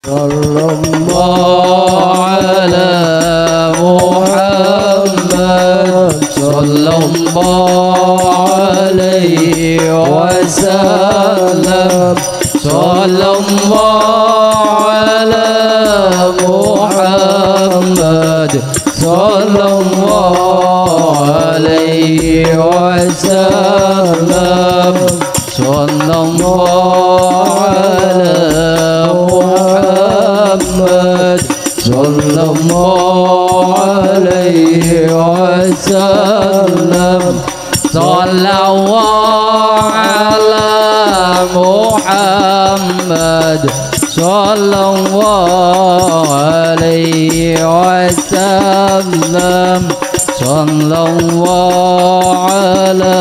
sallallahu ala Muhammad sallallahu alaihi wasallam sallallahu ala Muhammad sallallahu alaihi wasallam sallallahu ala Muhammad sallallahu alaihi wasallam sallallahu ala Muhammad sallallahu alaihi wasallam sallallahu ala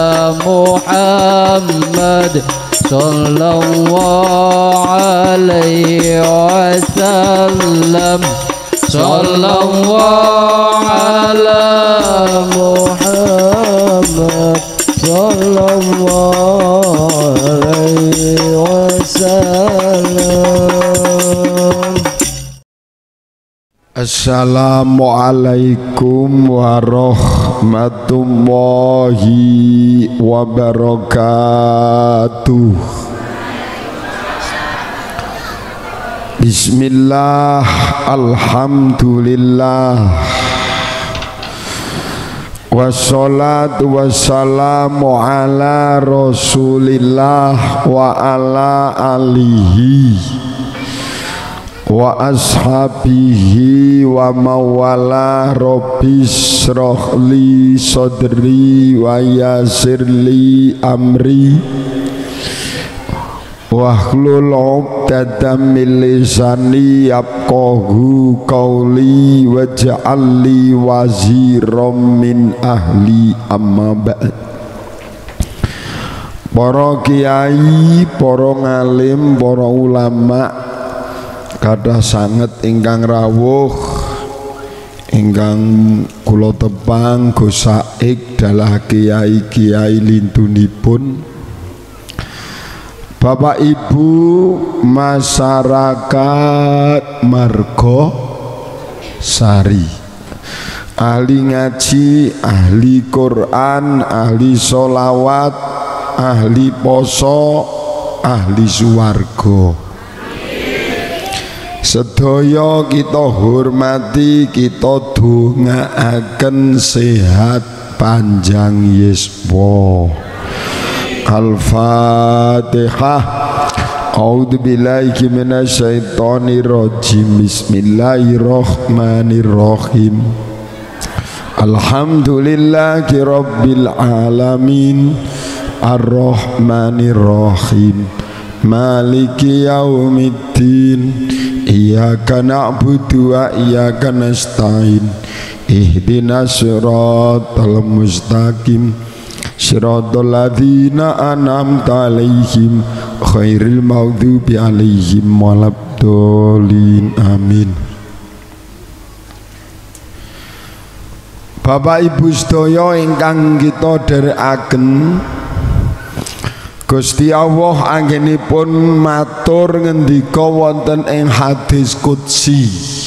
Muhammad sallallahu alaihi wasallam sallallahu ala Muhammad sallallahu alaihi wasallam. Assalamualaikum warahmatullahi wabarakatuh. Bismillah, alhamdulillah, wassalatu wassalamu ala rasulillah wa ala alihi wa ashabihi wa mawala. Rabbis shrahli sadri wa yassirli amri wahlul 'uqdatam min lisani yafqahu qawli waj'al li waziran min ahli. Amma ba'd. Para kiai, para ngalim, para ulama kathah sanget ingkang rawuh ingkang kula tepang Gus Saik dalah kiai-kiai lintunipun, Bapak Ibu masyarakat Margo Sari, ahli ngaji, ahli Quran, ahli sholawat, ahli poso, ahli suwarga. Sedaya kita hormati, kita dongaaken sehat panjang yuswa. Al-Fatihah. A'udzubillahi minasyaitonir rajim. Bismillahirrahmanirrahim. Alhamdulillahi rabbil alamin, arrahmanirrahim, maliki yaumiddin. Iyyaka na'budu wa iyyaka nasta'in. Ihdinas siratal mustaqim, siratal ladzina an'amta 'alaihim ghairil maghdubi 'alaihim waladdallin. Amin. Bapak Ibu sedaya ingkang kita dherekaken, Gusti Allah anggenipun matur ngendika wonten ing hadis qudsi.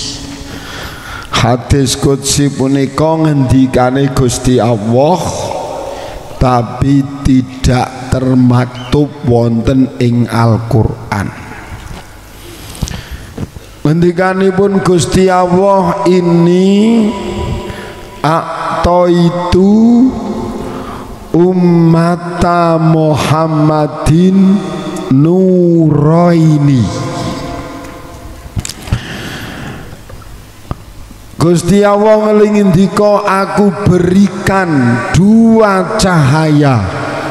Hadis qudsi punika ngendikane Gusti Allah tapi tidak termaktub wonten ing Al-Qur'an. Ngendikanipun Gusti Allah, ini a'taitu ummata Muhammadin nuraini. Gusti Allah ngendika, aku berikan dua cahaya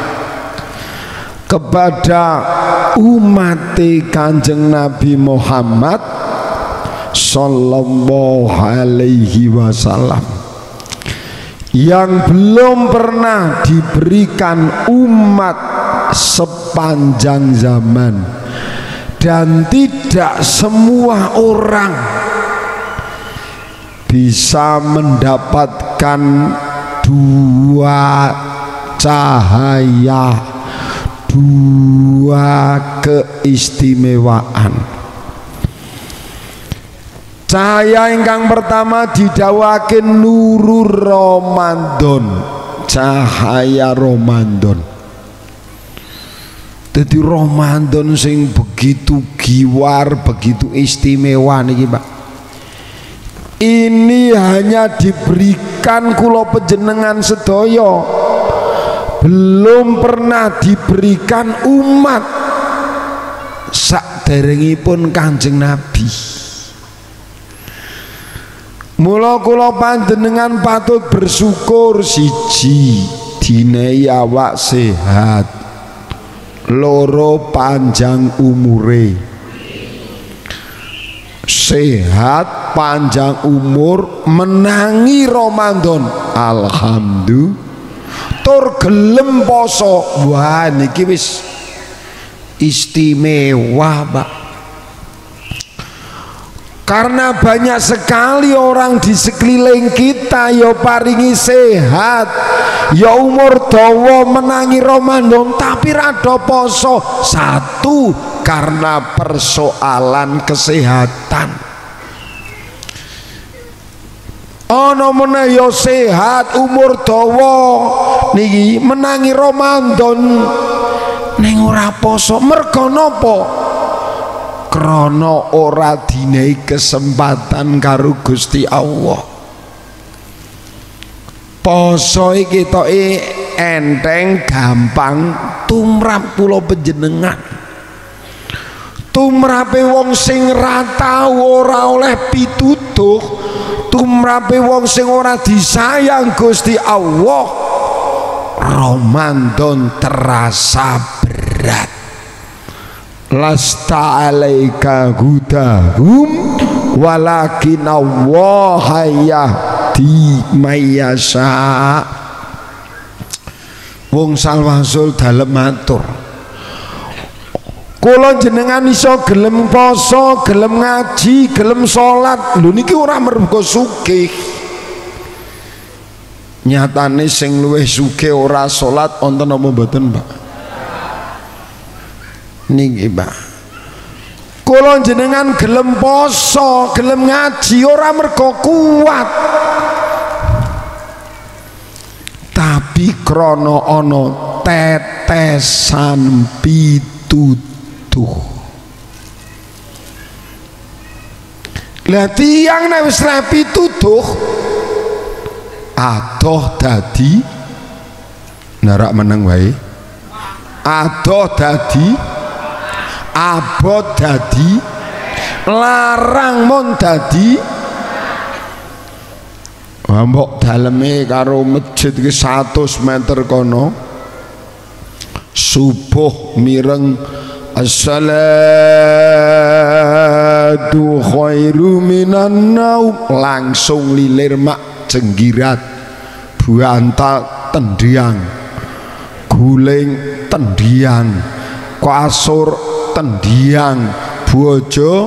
kepada umat Kanjeng Nabi Muhammad sallallahu alaihi wasallam, yang belum pernah diberikan umat sepanjang zaman, dan tidak semua orang bisa mendapatkan dua cahaya, dua keistimewaan. Cahaya ingkang pertama didhawuhake nurur Ramadan, cahaya Ramadan. Jadi Ramadan sing begitu giwar, begitu istimewa niki Pak. Ini hanya diberikan kula panjenengan sedaya, belum pernah diberikan umat saderengipun Kanjeng Nabi. Mula kula panjenengan patut bersyukur siji dine awak sehat, loro panjang umure. Sehat panjang umur menangi Ramadan, alhamdulillah. Tur gelem poso, wah niki wis istimewa Pak. Karena banyak sekali orang di sekeliling kita ya paringi sehat, ya umur dawa menangi Ramadan tapi rada poso. Satu, karena persoalan kesehatan. Ana meneh ya sehat umur dawa niki menangi Ramadan ning ora poso. Merga napa? Krana ora dinehi kesempatan karo Gusti Allah. Poso iki ketoke enteng gampang tumrap kula panjenengan. Tumrape wong sing ra tau ora oleh pitutuh, tumrape wong sing ora disayang Gusti Allah, Ramadan terasa berat. Lasta alaika hudahum walakin Allah yahdi mayyasha. Wong salwasul dalem matur, kula jenengan iso gelem poso, gelem ngaji, gelem salat, lho niki ora mergo sugih. Nyatane sing luwih sugih ora salat wonten apa mboten Pak? Niki Pak, kula jenengan gelem poso, gelem ngaji ora mergo kuat, tapi krana ana tetesan pitutuh. Lah tiyang nek wis pitutuh adoh dadi narak meneng wae, adoh dadi abot dadi, larang mon dadi. Mbok daleme karo masjid ki 100 meter kono, subuh mireng as-salatu khairu minan naum, langsung lilir mak jenggirat, buantak tendiang, guling tendiang, kasur tendiang, bojo.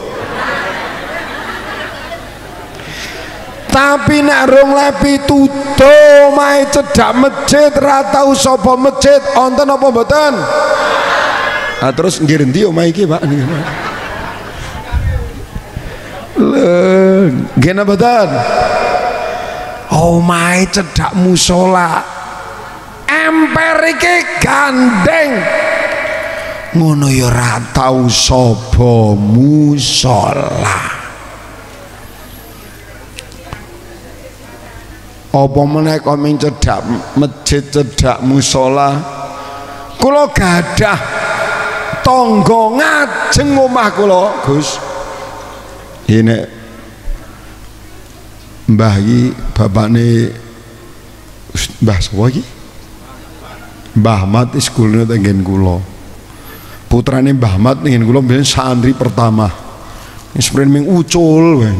Tapi nek rong lepi tutuh mae cedhak masjid ra tau sapa masjid wonten apa mboten? Ah terus nggih endi omah iki Pak? Lho, nggih napa mboten? Omahe cedhak musala. Emper iki gandeng. Ngono ya ora tau sapa musala. Apa meneh kok ming cedhak masjid, cedhak musala. Kula gadah tangga ngajeng omah kula, Gus. Ini mbah iki bapakne Mbah sapa iki? Mbah Ahmad iskulne teng kula. Putrane Mbah Ahmad ning kula mbiyen santri pertama. Wis ming ucul wae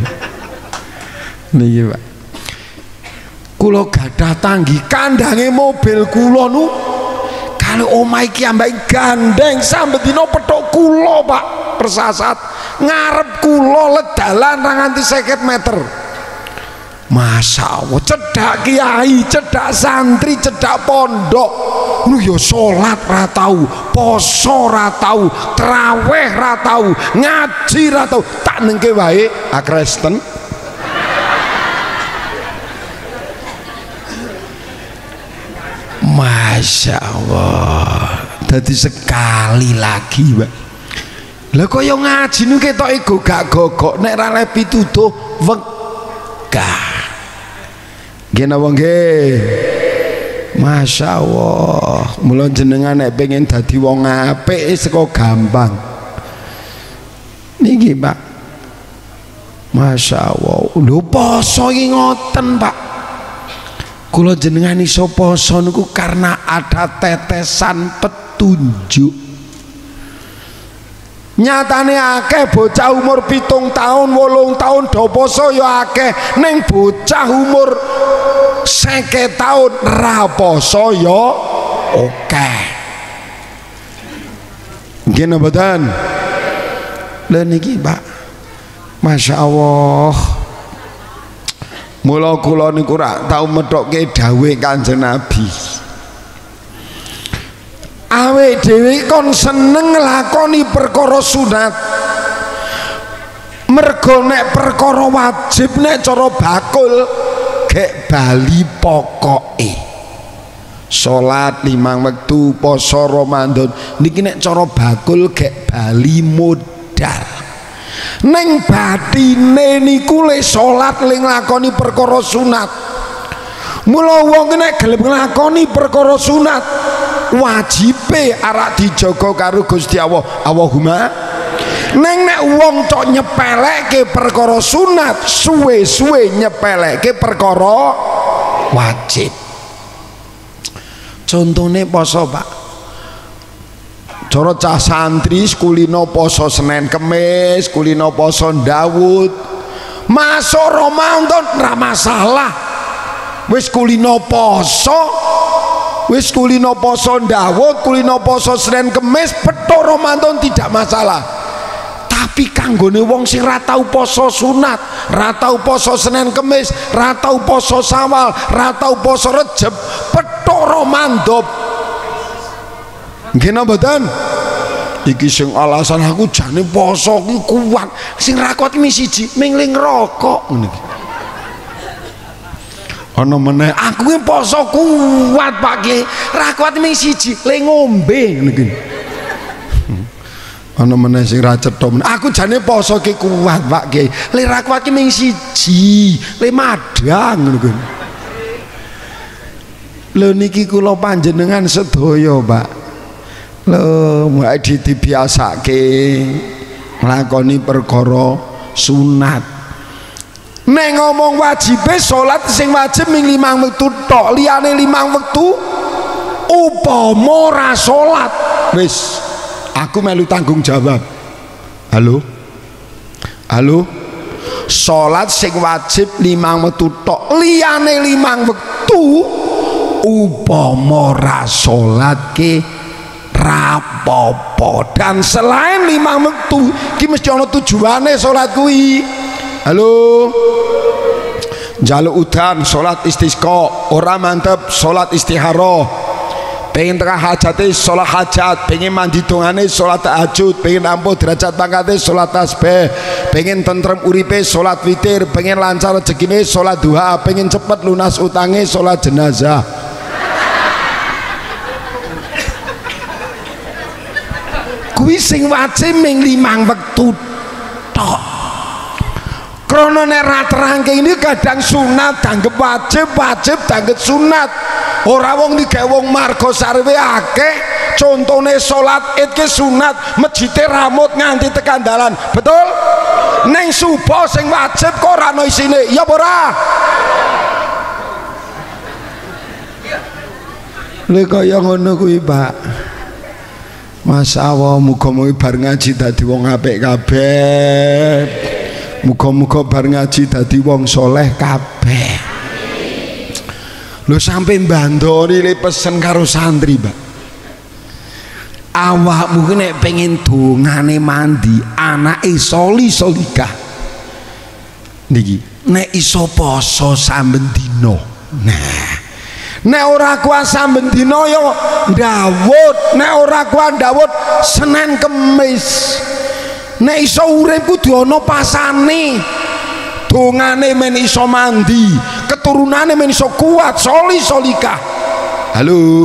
niki Pak. Kula gadah tanggi kandange mobil kula nu kalau omah iki ambek gandeng sampe dina petuk kula Pak, persasat ngarep kula ledalan ra nganti 50 meter. Masya Allah, cedak kiai, cedak santri, cedak pondok, lu yo sholat ra tau, poso ra tau, traweh ra tau, ngaji ra tau, tak nengke wae Kristen. Masya Allah, jadi sekali lagi Pak. Lah kaya ngaji nu ketoke gogak-gogok nek ra le pituduh wegah. Nggih napa nggih? Masya Allah, mula jenengan nek pengen dadi wong apik saka gampang. Niki Pak. Masya Allah, lho poso iki ngoten Pak. Kula jenengan iso poso niku karena ada tetesan petunjuk. Nyatane akeh bocah umur 7 tahun 8 tahun do poso ya akeh, ning bocah umur 50 tahun ra poso ya akeh. Nggih napa mboten? Lha niki Pak, Masya Allah, mula kula niku ra tau methokke dawuh Kanjeng Nabi. Awake dhewe kon seneng nglakoni perkara sunat. Mergo nek perkara wajib nek cara bakul gek bali pokoke. Salat 5 wektu, poso Ramadan niki nek cara bakul gek bali modal. Ning batine niku le salat le nglakoni perkara sunat. Mula wong nek gelem nglakoni perkara sunat wajibe arak dijaga karo Gusti Allah. Allahumma. Neng nek wong tok nyepelekke perkara sunat, suwe-suwe nyepelekke perkara wajib. Contone poso Pak, cara cah santri kulino poso Senin Kemis, kulino poso Daud, masuk Ramadan ra masalah. Wis kulino poso, wis kulino poso Daud, kulino poso Senin Kemis, petok Ramadan tidak masalah. Tapi kanggone wong sing ra tau poso sunat, ra tau poso Senin Kemis, ra tau poso Syawal, ra tau poso Rejab, petok Ramadan. Nggih napa mboten? Iki sing alasan aku jane poso ki kuat, sing ra kuat mi siji ming ling rokok ngene iki. Ana meneh aku ki poso kuat Pak Ki, ra kuat ming siji le ngombe ngene iki. Ana meneh sing ra cetha men. Aku jane poso ki kuat Pak Ki, le ra kuat ki ming siji le madang ngono kuwi. Lho niki kula panjenengan sedaya Pak. Lho mulai dibiasake nglakoni perkara sunat. Nek ngomong wajibe salat sing wajib ming 5 wektu tok, liyane 5 wektu upama ora salat wis aku melu tanggung jawab. Halo halo, salat sing wajib 5 wektu tok, liyane 5 wektu upama ora salat ke rapopo. Dan selain 5 wektu ki mesti ana tujuane salat kuwi. Halo, jaluk udan salat istisqa, ora mantep salat istiharoh, pengen tengah hajate salat hajat, pengen mandi dongane salat tahajud, pengen ampuh derajat pangkate salat tasbih, pengen tentrem uripe salat witir, pengen lancar rezekine salat duha, pengen cepet lunas utange salat jenazah. Kuwi sing wajib ming 5 wektu tok. Krono nek ra terangke ini kadang sunat danggep wajib, wajib danggep sunat. Ora wong digawe wong marga sarwe akeh. Contone salat Id ki sunat, masjide ramut nganti tekan dalan. Betul? Neng subuh sing wajib kok ora ono isine. Ya apa ora? Lha kaya ngono kuwi, Pak. Masya Allah, muga-muga bar ngaji dadi wong apik kabeh. Muga-muga bar ngaji dadi wong soleh kabeh. Lho sampe mbandori le pesen karo santri, Mbak. Awakmu ki nek pengen dongane mandi, anake soli solikah. Niki, nek iso poso saben dina. Nah, nek ora kuat saben dina ya ndawut, nek ora kuat ndawut Senin Kemis. Nek iso urip kudu ana pasane. Dongane men iso mandi, keturunane men iso kuat, solika. Halo.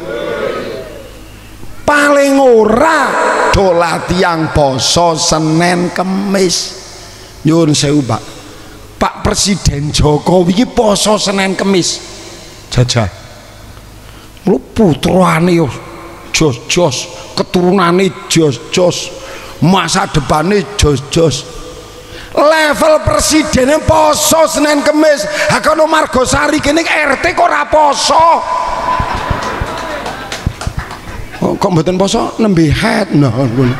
Paling ora dola tiang poso Senin Kemis. Nyuwun sewu Pak. Pak Presiden Jokowi iki poso Senin Kemis. Jajah. Lu putrane yo jos-jos, keturunane jos-jos, masa depane jos-jos. Level presidennya poso Senin Kemis. Hakono Margosari kene RT kok ora poso. Kok mboten poso nembe head nah ngono.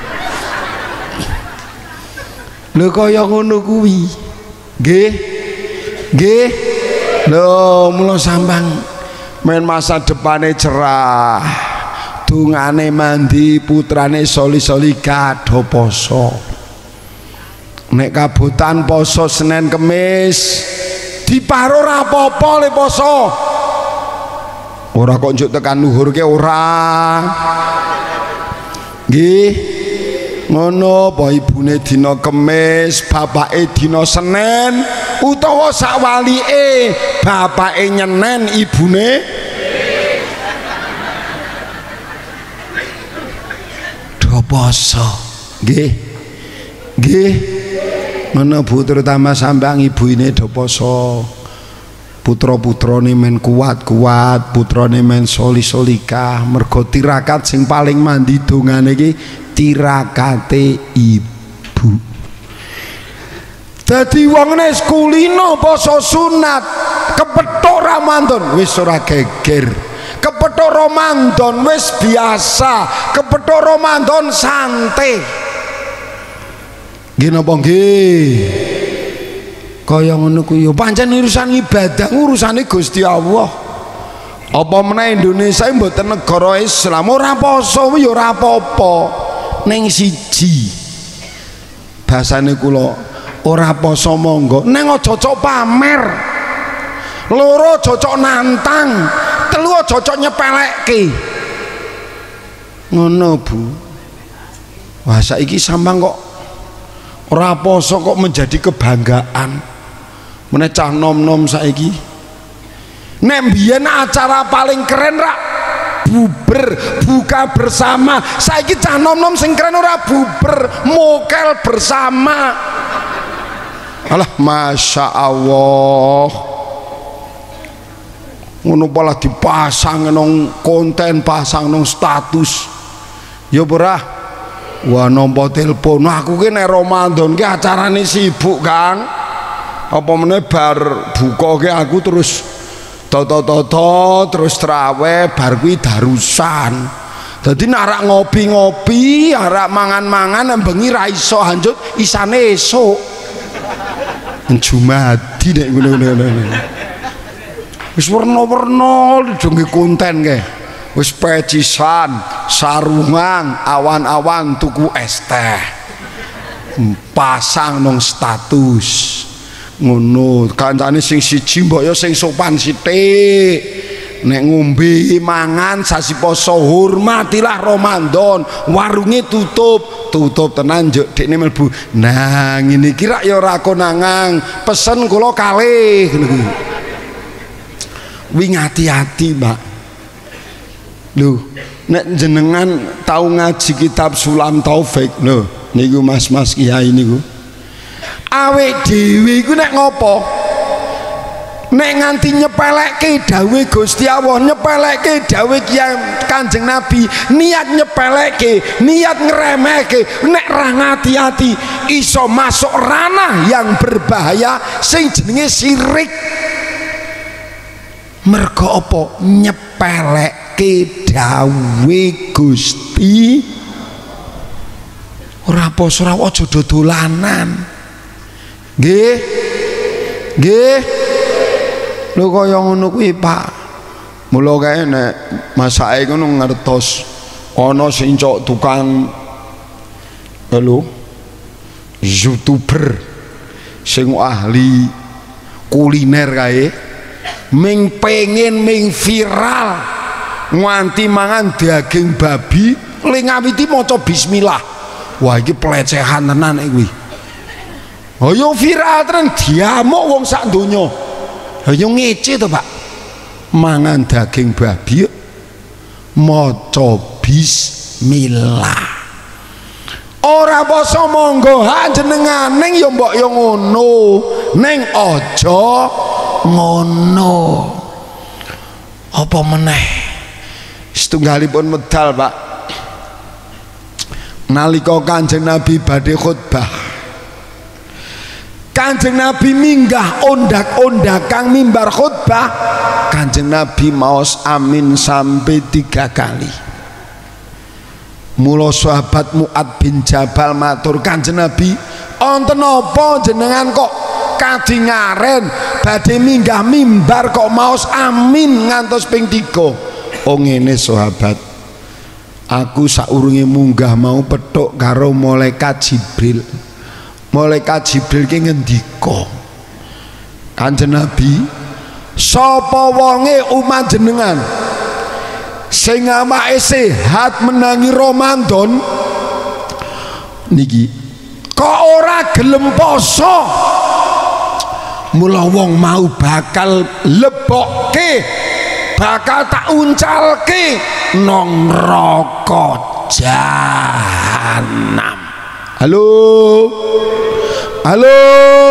Lho kaya ngono kuwi. Nggih. Nggih. Lho mula sambang men masa depane cerah. Dungane mandi, putrane soli-solika do poso. Nek kabutan poso Senin Kemis diparo ora apa-apa le poso. Ora kok njuk tekan luhur ke ora. Nggih. Ngono apa ibune dina Kemis, bapake dina Senin utawa sak walike bapake nyenen ibune do poso. Nggih. Nggih. Ngono Bu terutama sambang ibune do poso. Putra-putrane men kuat-kuat, putrane men soli-solika, mergo tirakat sing paling mandi dongane iki tirakate ibu. Dadi wong nek kulino poso sunat, kepethuk Ramadan wis ora geger. Kepethuk Ramadan wis biasa, kepethuk Ramadan santai. Nggih napa nggih? Kaya ngono kuwi yo pancen urusan ibadah urusane Gusti Allah. Apa meneh Indonesia mboten negara Islam ora poso yo ora apa-apa. Ning siji basane kula ora poso monggo ning aja cocok pamer. Loro cocok nantang, telu cocok nyepelekke. Ngono Bu. Wah saiki sambang kok ora poso kok menjadi kebanggaan. Meneh cah nom-nom saiki nek mbiyen acara paling keren rak buber buka bersama, saiki cah nom-nom sing keren ora buber mokel bersama. Alah Masya Allah ngono malah dipasang nang konten, pasang nang status ya ora. Wah nompo telepon aku ki nek Ramadan ki acarane sibuk Kang. Apa meneh bar buka ke aku terus toto terus traweh bar kuwi darusan. Dadi nek ngopi-ngopi, arek mangan-mangan bengi ra iso lanjut isane esuk. Jumadi nek ngono-ngono. Wis werna-werna dongge konten ke. Wis pecisan, sarungan, awan-awan tuku es teh. Pasang nang status. Ngono kancane sing siji mbok ya sing sopan sithik. Nek ngombe mangan sasi poso hormatilah Ramadan. Warunge tutup tenan njuk dekne mlebu. Nah ngene iki rak ya ora konangan, pesen kula kalih ngono kuwi. Wing hati-hati, Mbak. Lho, nek jenengan tau ngaji kitab Sulam Taufik lho niku mas-mas kiai niku. Awake dhewe iku nek ngopo? Nek nganti nyepelekke dawuh Gusti Allah, nyepelekke dawuh Kanjeng Nabi, niat nyepelekke, niat ngremehke, nek ra ngati-ati iso masuk ranah yang berbahaya sing jenenge syirik. Mergo apa? Nyepelekke dawuh Gusti. Ora poso ora aja dodolanan. Nggih. Nggih. Lho kaya ngono kuwi Pak. Mula kae nek masake ngono ngertos ana sing cok tukang YouTuber sing ahli kuliner kae ming pengen ming viral nganti mangan daging babi le ngawiti maca bismillah. Wah iki pelecehan tenan kuwi. Ayo viral tenan diamuk wong sak donya. Ayo ngece to Pak, mangan daging babi maca bismillah. Ora poso monggo jenengan ning ya mbok ya ngono, ning aja ngono. Apa meneh setunggalipun medal Pak, nalika Kanjeng Nabi badhe khutbah, Kanjeng Nabi minggah ondak-ondakan mimbar khutbah, Kanjeng Nabi maos amin sampai 3 kali. Mula sahabat Mu'ad bin Jabal matur Kanjeng Nabi, "Onten apa jenengan kok kadingaren badhe minggah mimbar kok maos amin ngantos ping 3?" Oh ngene sahabat, aku saurunge munggah mau petuk karo malaikat Jibril. Malaikat Jibril ki ngendika, "Kanjeng Nabi, sapa wonge umat jenengan sing awake sehat menangi Ramadan niki kok ora gelem poso, mula wong mau bakal lebokke, bakal tak uncalke nang neraka jahanam." Halo halo,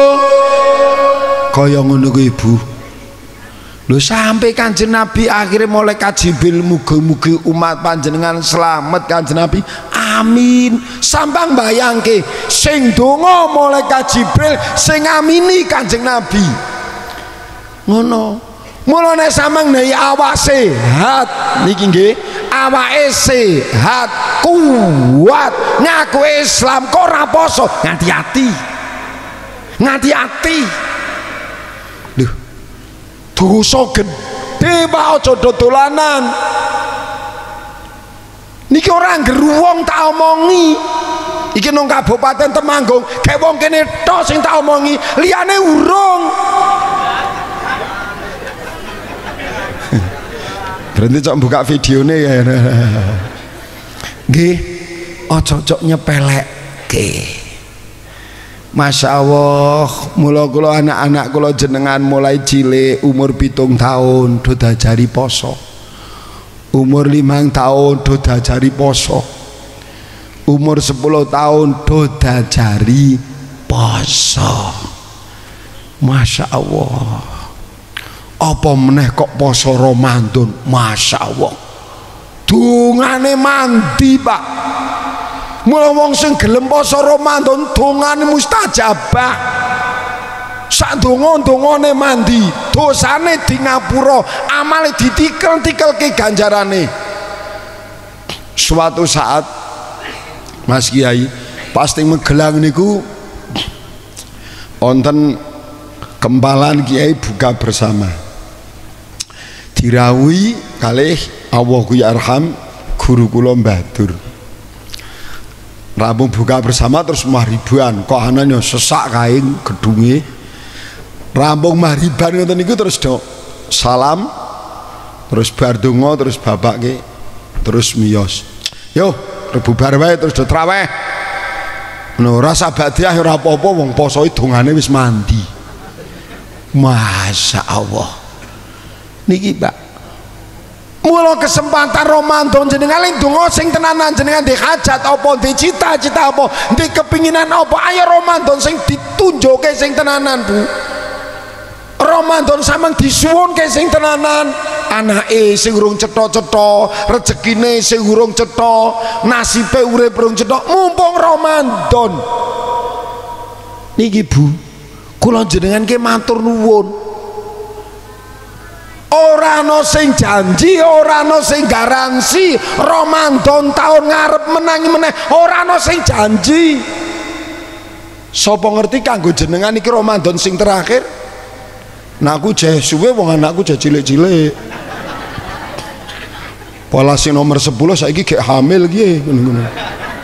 kaya ngono kuwi Ibu. Lho sampai Kanjeng Nabi akhirnya malaikat Jibril mugi-mugi umat panjenengan selamat Kanjeng Nabi amin. Sampang bayangke sing donga malaikat Jibril sing amini Kanjeng Nabi ngono. Mula nek sampeyan nek awak sehat niki nggih, awake sehat kuat ngaku Islam kok ora poso, ngati-ati ngati-ati. Lho dosa gede Pak, aja dolanan niki ora nggeruwong tak omongi iki nang Kabupaten Temanggung kayak wong kene tok sing tak omongi, liyane urung. Berhenti cok buka videone ya. Nggih, aja cok nyepelekke. Masya Allah, mula kula anak-anak kula jenengan mulai cilik umur 7 tahun do diajari poso, umur 5 tahun do diajari poso, umur 10 tahun do diajari poso. Masya Allah, apa meneh kok poso Ramadan, Masya Allah dungane mandi Pak. Mula wong sing gelem poso Ramadan dongane mustajabah. Sak donga-dongane mandi, dosane di ngapura, amale ditikel-tikelke ganjarane. Suatu saat Mas Kiai pasti Magelang niku wonten kempalan Kiai buka bersama. Dirawuhi kalih Allahu yarham guru kula Mbah Dur. Rampung buka bersama terus mahriban kok anane sesak kain gedunge. Rampung mahriban ngoten niku terus do salam terus bar donga terus babakke terus miyos. Yo rebubar wae terus do traweh. Ngono rasa badiah ora apa-apa wong posoe dongane wis mandi. Masya Allah niki Pak, mula kesempatan Ramadan jenengan ndonga sing tenanan, jenengan di hajat apa, di cita-cita apa, di kepinginan apa, ayo Ramadan sing ditunjukke sing tenanan Bu. Ramadan sampean disuwunke sing tenanan, anake sing urung cetha-cetha, rezekine sing urung cetha, nasibe urip urung cetha, mumpung Ramadan niki Bu, kula jenengan ki matur nuwun. Ora ana sing janji, ora ana sing garansi Ramadan tahun ngarep menangi meneh, ora ana sing janji. Sapa ngerti kanggo jenengan iki Ramadan sing terakhir? Nah aku jeh suwe wong anakku jeh cilik-cilik. Polasi nomor 10 saiki gek hamil iki ngono-ngono.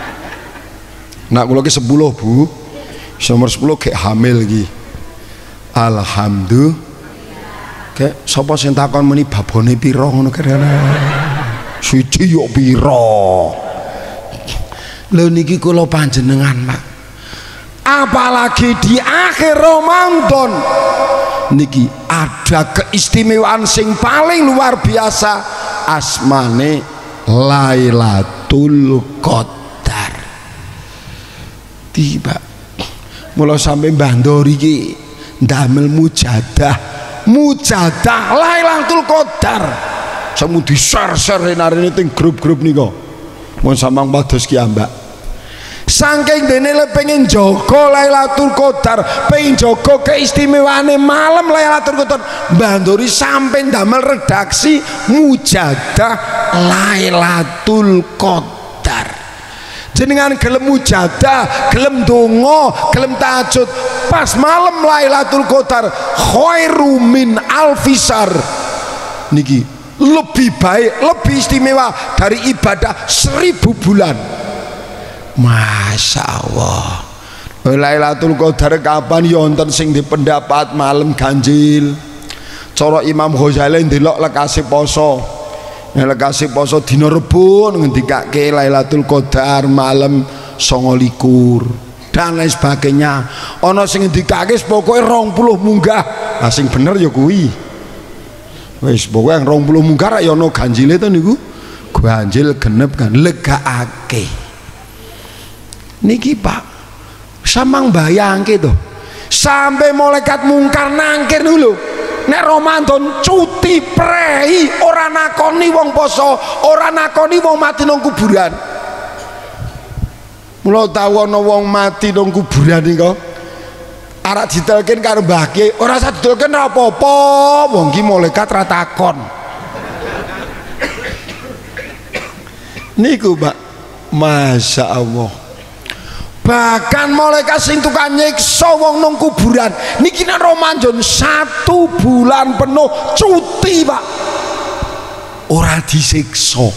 Nak kula ki 10 Bu. Nomor 10 gek hamil iki. Alhamdulillah. Kayak sapa sing takon muni babone pira ngono kira-kira. Siji yo pira. Lho niki kula panjenengan, Pak. Apalagi di akhir Ramadan niki ada keistimewaan sing paling luar biasa, asmane Lailatul Qadar. Tiba mula sampai Mbah Ndori iki ndamel mujadah Lailatul Qadar. Samu di-share-share narene teng grup-grup nika. Mun samang pados ki ambak. Saking dene le pengen jaga Lailatul Qadar, pengen jaga keistimewaane malam Lailatul Qadar, Mbah Ndori sampai ndamel redaksi mujadah Lailatul Qadar. Jenengan gelem mujadah, gelem donga, gelem tahajud pas malam Lailatul Qadar, khairu min alfisar. Niki lebih baik, lebih istimewa dari ibadah 1000 bulan. Masya Allah. Lailatul Qadar kapan ya wonten sing dipendapat malam ganjil. Cara Imam Ghazali ndelok lekase poso. Nek lekase poso dina Rebo ngendikake Lailatul Qadar malam 29 dan lain sebagainya. Ana sing ngendikake pokoke 20 munggah. Lah sing bener ya kuwi. Wis pokoke 20 munggah ya ana ganjile to niku. Ganjil genep kan legaake. Niki Pak, samang bayangke tuh, sampai malaikat mungkar nangkir dulu. Nek Ramadan cuti prei, ora nakoni wong poso, ora nakoni wong mati nang kuburan. Mula tau ana wong mati nang kuburan nika, arek ditelken karo Mbah Ki, ora usah ditelken apa-apa, wong ki malaikat ra takon. Niku Pak, Masya Allah. Bahkan malaikat sing tukang nyiksa wong nang kuburan niki nek Ramadan 1 bulan penuh cuti Pak, ora disiksa.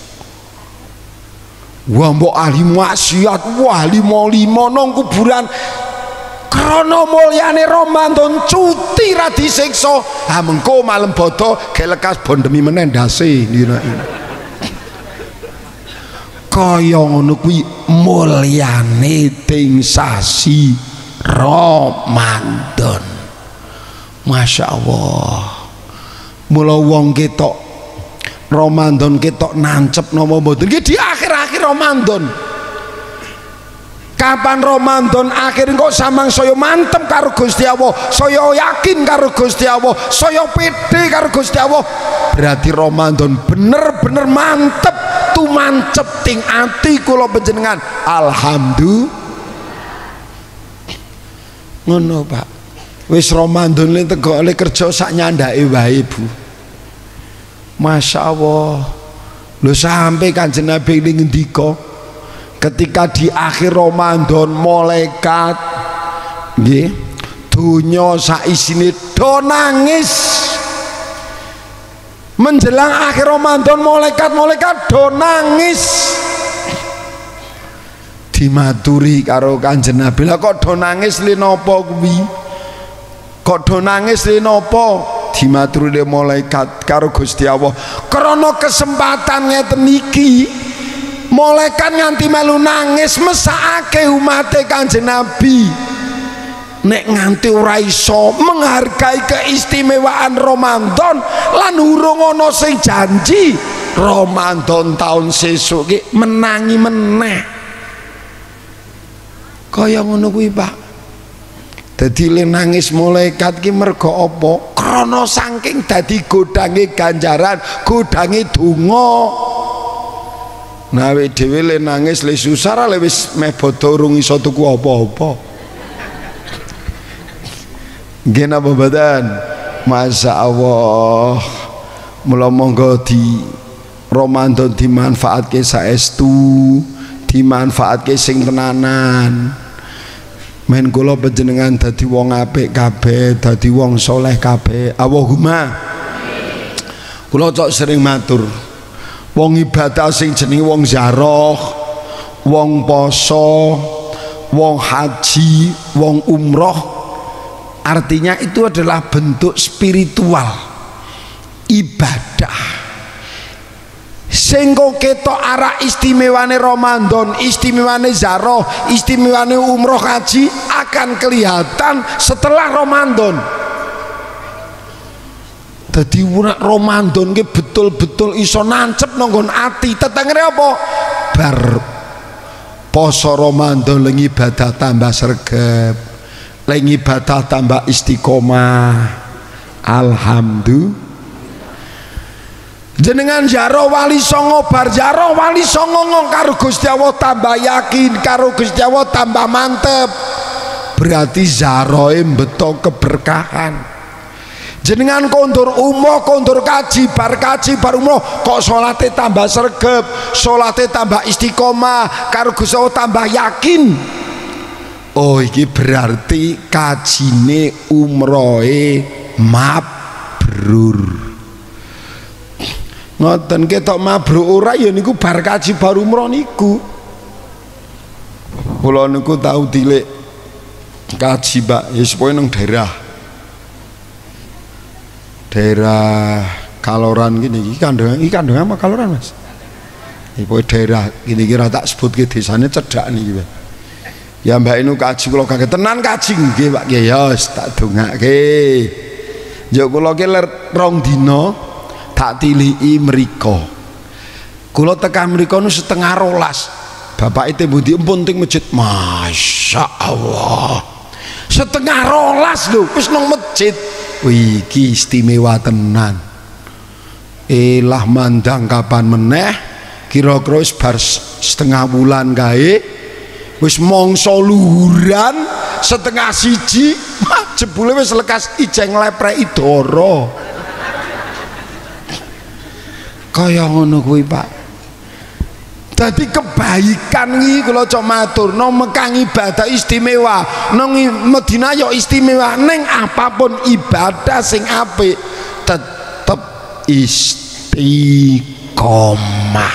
Wah mbok ahli maksiat, wah limo-limo nang kuburan krana mulyane Ramadan cuti ra disiksa. Ha mengko malam bodo ge lekas bondemi meneh ndase dina ini. Kaya ngono kuwi mulyane ting sasi Ramadan. Masya Allah. Mula wong ketok Ramadan ketok nancep napa mboten iki di akhir-akhir Ramadan. Kapan Ramadan akhir kok samang saya mantep karo Gusti Allah, saya yakin karo Gusti Allah, saya pede karo Gusti Allah, berarti Ramadan bener-bener mantep tumancep ting ati kula panjenengan. Alhamdulillah. Ngono Pak. Wis Ramadan le teko le kerja sak nyandake wae Bu. Masya Allah. Lho sampai Kanjeng Nabi ngendika ketika di akhir Ramadan malaikat nggih donya sak isine do nangis. Menjelang akhir Ramadan malaikat do nangis. Dimaturi karo Kanjeng Nabi, "Lah kok do nangis li napa kuwi? Kok do nangis li napa?" Dimaturi malaikat karo Gusti Allah, "Krana kesempatan ngeten iki malaikat nganti melu nangis mesakake umate Kanjeng Nabi. Nek nganti ora iso menghargai keistimewaan Ramadan lan urung ana sing janji Ramadan taun sesuk ki menangi meneh." Kaya ngono kuwi Pak. Dadi le nangis malaikat ki mergo apa? Krana saking dadi godange ganjaran, godange donga. Nah awake dhewe le nangis le susah le wis meh bodho urung iso tuku apa-apa. Nggih napa mboten? Masya Allah. Mula monggo di Ramadan dimanfaatke saestu, dimanfaatke sing tenanan. Men kula panjenengan dadi wong apik kabeh, dadi wong soleh kabeh. Allahumma. Kula cok sering matur, wong ibadah sing jenenge wong ziarah, wong poso, wong haji, wong umroh artinya itu adalah bentuk spiritual ibadah. Sing kok ketok arah istimewane Ramadan, istimewane Zaro, istimewane umroh haji akan kelihatan setelah Ramadan. Dadi Ramadan ki betul-betul iso nancep nanggon ati. Tetengere apa? Bar poso Ramadan lengi ibadah tambah sregep, lengi ibadah tambah istiqomah. Alhamdulillah. Jenengan jaro wali songo bar jaro wali songo karo Gusti Allah tambah yakin, karo Gusti Allah tambah mantep. Berarti jaroe beto keberkahan. Jenengan kondur umroh, kondur kaji bar umroh kok salate tambah sregep, salate tambah istiqomah, karo Gusti Allah tambah yakin. Oh iki berarti kajine umrohe mabrur. Ngoten ketok mabrur ora ya niku bar kaji bar umroh niku. Kula niku tau tilik kaji Pak, ya supaya nang daerah Kaloran gini iki kandungan apa Kaloran Mas? Iku daerah gini kira tak sebut ke desane cedhak niki Pak. Ya Mbak Inu kaji kula kaget tenan kaji nggih Pak Kiai ya tak dongake. Ya kula ki rong dina tak tilihi mriko. Kula tekan mriko nu setengah rolas. Bapak itu budi empun ting masjid. Masya Allah. Setengah rolas lho wis nang masjid. Wih iki istimewa tenan. Lah mandang kapan meneh kira-kira wis bar setengah bulan kae wis mangsa luhuran setengah siji jebule wis lekas ijeng lepreki dara. Kaya ngono kuwi Pak. Dadi kebaikan iki kula cok matur nang Mekah ibadah istimewa, nang Madinah ya istimewa, ning apapun ibadah sing apik tetep istiqomah.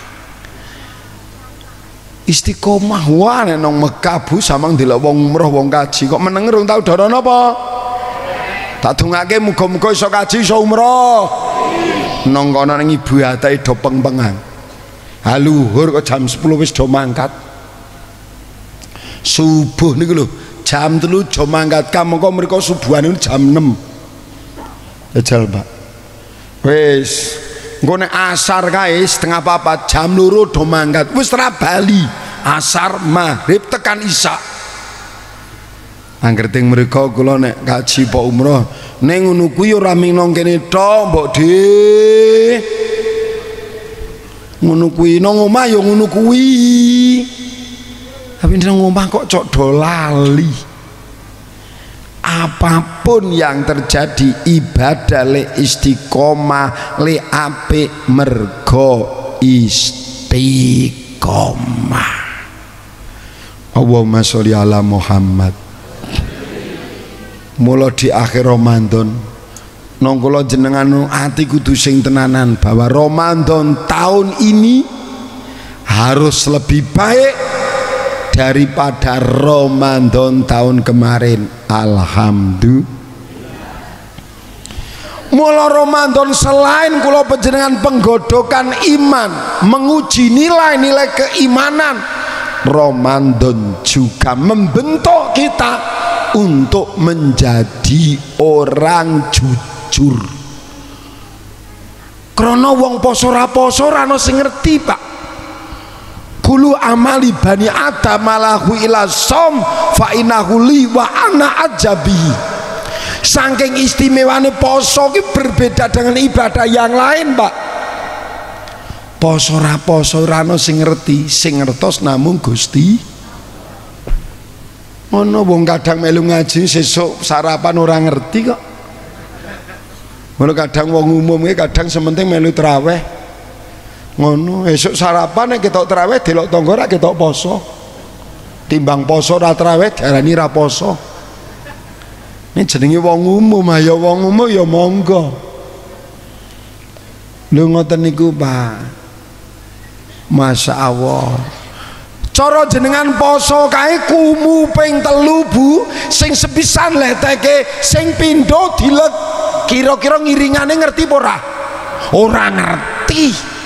Istiqomah wae nang Mekah Bu samang delok wong umroh wong kaji kok meneng urung tau dara napa? Tak dongake muga-muga iso kaji iso umroh. Nang kono ning ibu ate do peng-pengan. Haluhur kok jam 10 wis do mangkat. Subuh niku lho, jam 3 do mangkat. Kamangka mriko subuhan jam 6. Ejal, Pak. Wis, engko nek asar kae setengah 4 jam 2 do mangkat. Wis ra bali. Asar, maghrib tekan isya. Angger teng mriko kula nek kaji apa umroh ning ngono kuwi ora ming nang kene tok, Mbok De. Ngono kuwi nang omah ya ngono kuwi. Tapi nang omah kok cok do lali. Apapun yang terjadi ibadah le istiqomah, le apik mergo istiqomah. Allahumma sholli ala Muhammad. Mula di akhir Ramadan nang kula jenengan ati kudu sing tenanan bahwa Ramadan tahun ini harus lebih baik daripada Ramadan tahun kemarin. Alhamdulillah. Mula Ramadan selain kula panjenengan penggodokan iman, menguji nilai-nilai keimanan, Ramadan juga membentuk kita untuk menjadi orang jujur. Krana wong poso ra ono sing ngerti Pak. Kulu amali bani Adam malahu ila som fa innahu li wa ana ajabi. Saking istimewane poso ki berbeda dengan ibadah yang lain Pak. Poso ra ono sing ngerti, sing ngertos namung Gusti. Ono wong kadang melu ngaji sesuk sarapan ora ngerti kok. Ngono kadang wong umum kadang sementing melu traweh. Ngono esuk sarapan nek ketok traweh delok tangga ora ketok poso. Timbang poso ora traweh diarani ra poso. Ini jenenge wong umum, ya wong umum ya monggo. Lho ngoten niku Pak. Masya Allah. cara jenengan poso kae kumu ping 3 Bu, sing sepisan leteke, sing pindho dilek. Kira-kira ngiringane ngerti apa ora? Ora ngerti.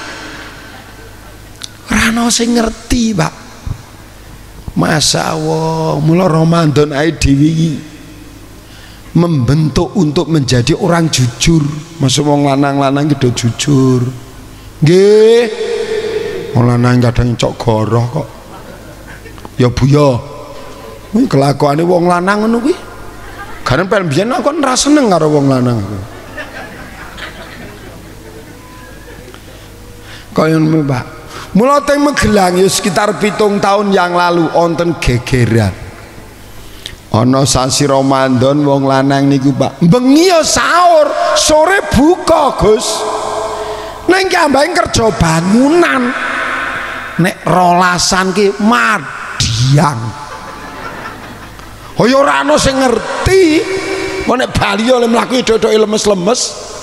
Ora ono sing ngerti, Pak. Masya Allah, mula Ramadan ae dhewe membentuk untuk menjadi orang jujur. Masuk wong lanang-lanang gitu jujur. Nggih. Wong lanang kadang cok goroh kok. Ya Bu ya. Kuwi kelakuane wong lanang ngono kuwi. Karena pen biyen aku ora seneng karo wong lanang aku. Kaya ngono Pak. Mula teng Magelang ya sekitar 7 tahun yang lalu wonten gegeran. Ana sasi Ramadan wong lanang niku Pak, bengi ya sahur, sore buka Gus. Neng ki ambane kerja bangunan. Nek rolasan ki madiang. Oh ya ora ana sing ngerti. Kok nek Bali oleh mlaku dodhoke lemes-lemes.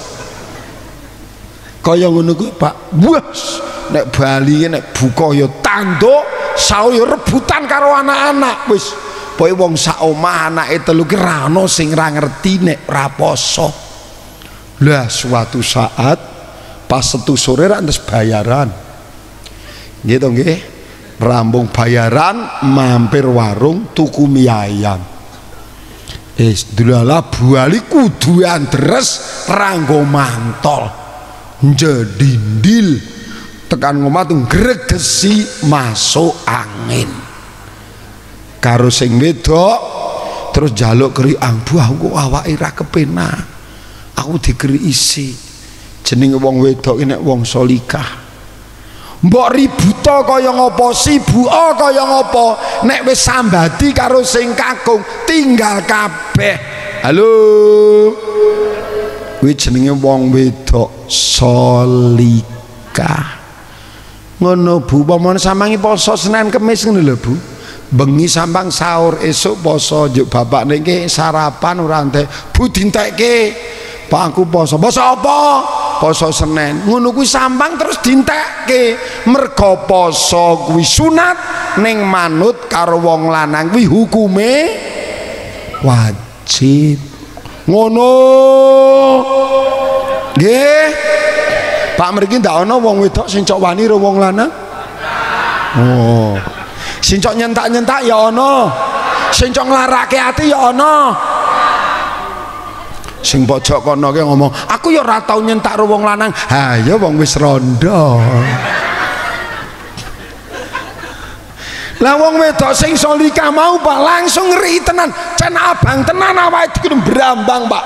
Kaya ngono kuwi Pak. Wes nek Bali nek buka ya tanduk, sahur ya rebutan karo anak-anak wis. Pokoke wong sak omah anake 3 ki ra ono sing ra ngerti nek ra poso. Lah suatu saat pas 7 sore ra entes bayaran. Nggih to nggih. Rambung bayaran mampir warung tuku mie ayam. Delala buali kudu andres ranggo mantol. Jedindil tekan ngomah tuh gregesi masuk angin. Karo sing wedok terus jaluk keriang, Bu aku awake ra kepenak. Aku dikeri isi. Jenenge wong wedok iki nek wong solikah. Mbok ributa kaya ngopo, sibuka kaya ngopo, nek wis sambadi karo sing kakung tinggal kabeh. Halo. Kuwi jenenge wong wedok solikah. Ngono Bu, pamane samangi poso Senin Kamis ngono lho Bu. Bengi sampang sahur, esuk poso, njuk bapak niki sarapan ora entek. Bu dintekke. Pak aku poso. Poso apa? Poso Senin. Ngono kuwi sampang terus dintekke. Mergo poso kuwi sunat ning manut karo wong lanang kuwi hukume wajib. Ngono. Nggih. Pak mriki ndak ana wong wedok sing cok wani karo wong lanang? Oh. Sing cok nyentak-nyentak ya ana. Sing cok nglarake ati ya ana. Sing pojok kono ki ngomong, "Aku ya ora tau nyentak karo wong lanang." Ha ya wong wis rondo. Lah wong wedok sing solikah mau Pak langsung ngeri tenan, cen abang tenan awake iki brambang Pak.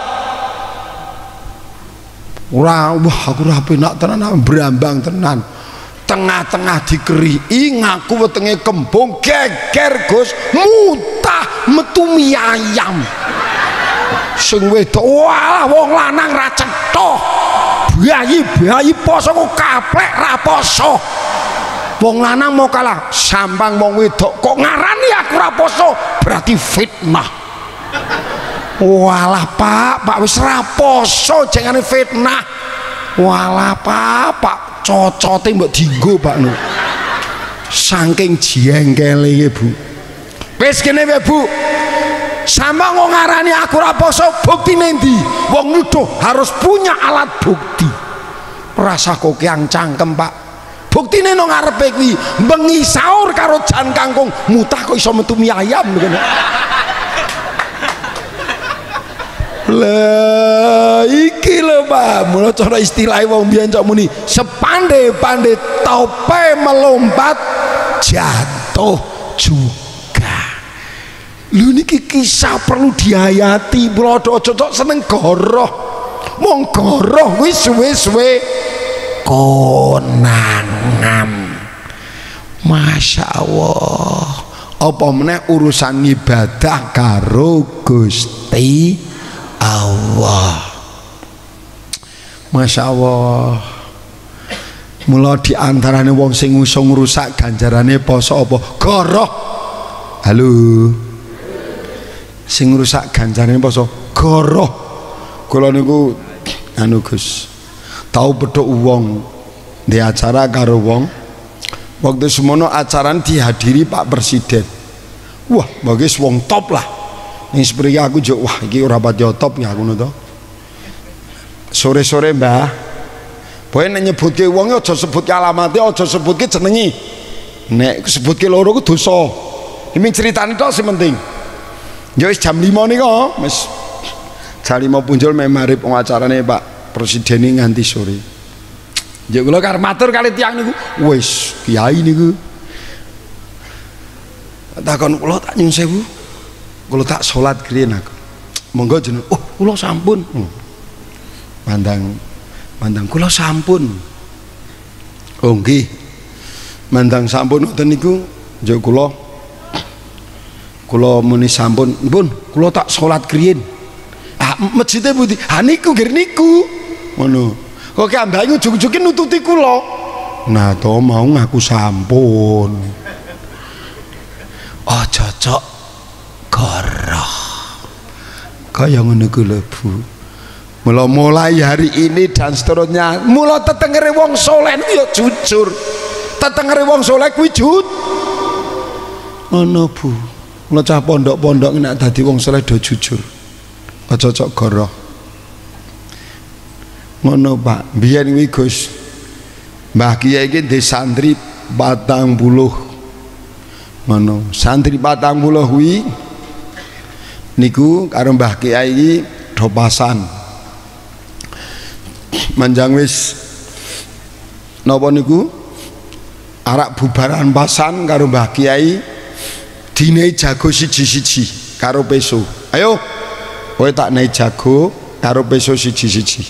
Ora, wah aku ora penak tenan brambang tenan. Tengah-tengah dikerii ngaku wetenge kembung geger Gus, mutah metu mie ayam. Sing wedok wah wong lanang ra cetha. Bayi poso kok kaplek ra poso. Wong lanang mau kalah sampang wong wedok kok ngarani aku ra poso berarti fitnah. Walah Pak wis ra poso jengane fitnah. Walah Pak cocote mbok dienggo Pak nu. Saking jengkele iki Bu. Wis kene wae Bu. Sama ngomong ngarani aku ra poso buktine ndi? Wong nuduh harus punya alat bukti. Rasa kok yang cangkem Pak. Buktine nang ngarepe kuwi bengi sahur karo jan kangkung mutah kok iso metu mie ayam ngono. Lah iki lho Pak, mula cara istilah wong biyen cok muni sepandai-pandai tope melompat jatuh juga. Lho niki kisah perlu dihayati, blodo cocok seneng goroh. Wong goroh kuwi suwe-suwe konangan. Masya Allah. Apa meneh urusan ibadah karo Gusti Allah. Masya Allah. Mula diantarane wong sing usung rusak ganjarane poso apa? Goroh. Halo. Sing rusak ganjarane poso goroh. Kula niku anu Gus. Tau bedhok wong di acara karo wong Waktu semono acara dihadiri Pak Presiden. Wah, bagus wong top lah. Ning spriki aku jo wah iki ora pati top ya ngono to. Sore-sore Mbah. Pokoke nek nyebutke wong aja sebutke alamate, aja sebutke jenenge. Nek sebutke loro ku dosa. Iki critane tok sing penting. Ya wis jam 5 nika, wis jam 5 punjul memarip acarane Pak Presiden nganti sore. Ya kula karep matur kali tiyang niku, wis kiai niku. Takon kula tak nyuwun sewu. Kula tak salat griyen aku. Monggo jeneng. Oh, kula sampun. Mandang kula sampun. Oh nggih. Mandang sampun ngoten niku njuk kula muni sampun. Mpun, kula tak salat griyen. Ah, masjide pundi? Ha niku nggih niku. Ngono. Kok ambake ujug-ujuge nututi kula. Nah, to mau ngaku sampun. Aja cocok goroh. Kaya ngono ku lho, Bu. Mulai hari ini dan seterusnya, mula tetengere wong saleh ku ya jujur. Tetengere wong saleh kuwi ngono, Bu. Mula cah pondok-pondok nek dadi wong saleh do jujur. Aja cocok goroh. Ngono Pak, biyen kuwi Gus. Mbah Kiai iki ndek santri 40. Ngono, santri 40 kuwi niku karo Mbah Kiai iki do pasan. Manjang wis napa niku arak bubaran pasan karo Mbah Kiai dine jago siji-siji karo peso. Ayo kowe tak nei jago karo peso siji-siji.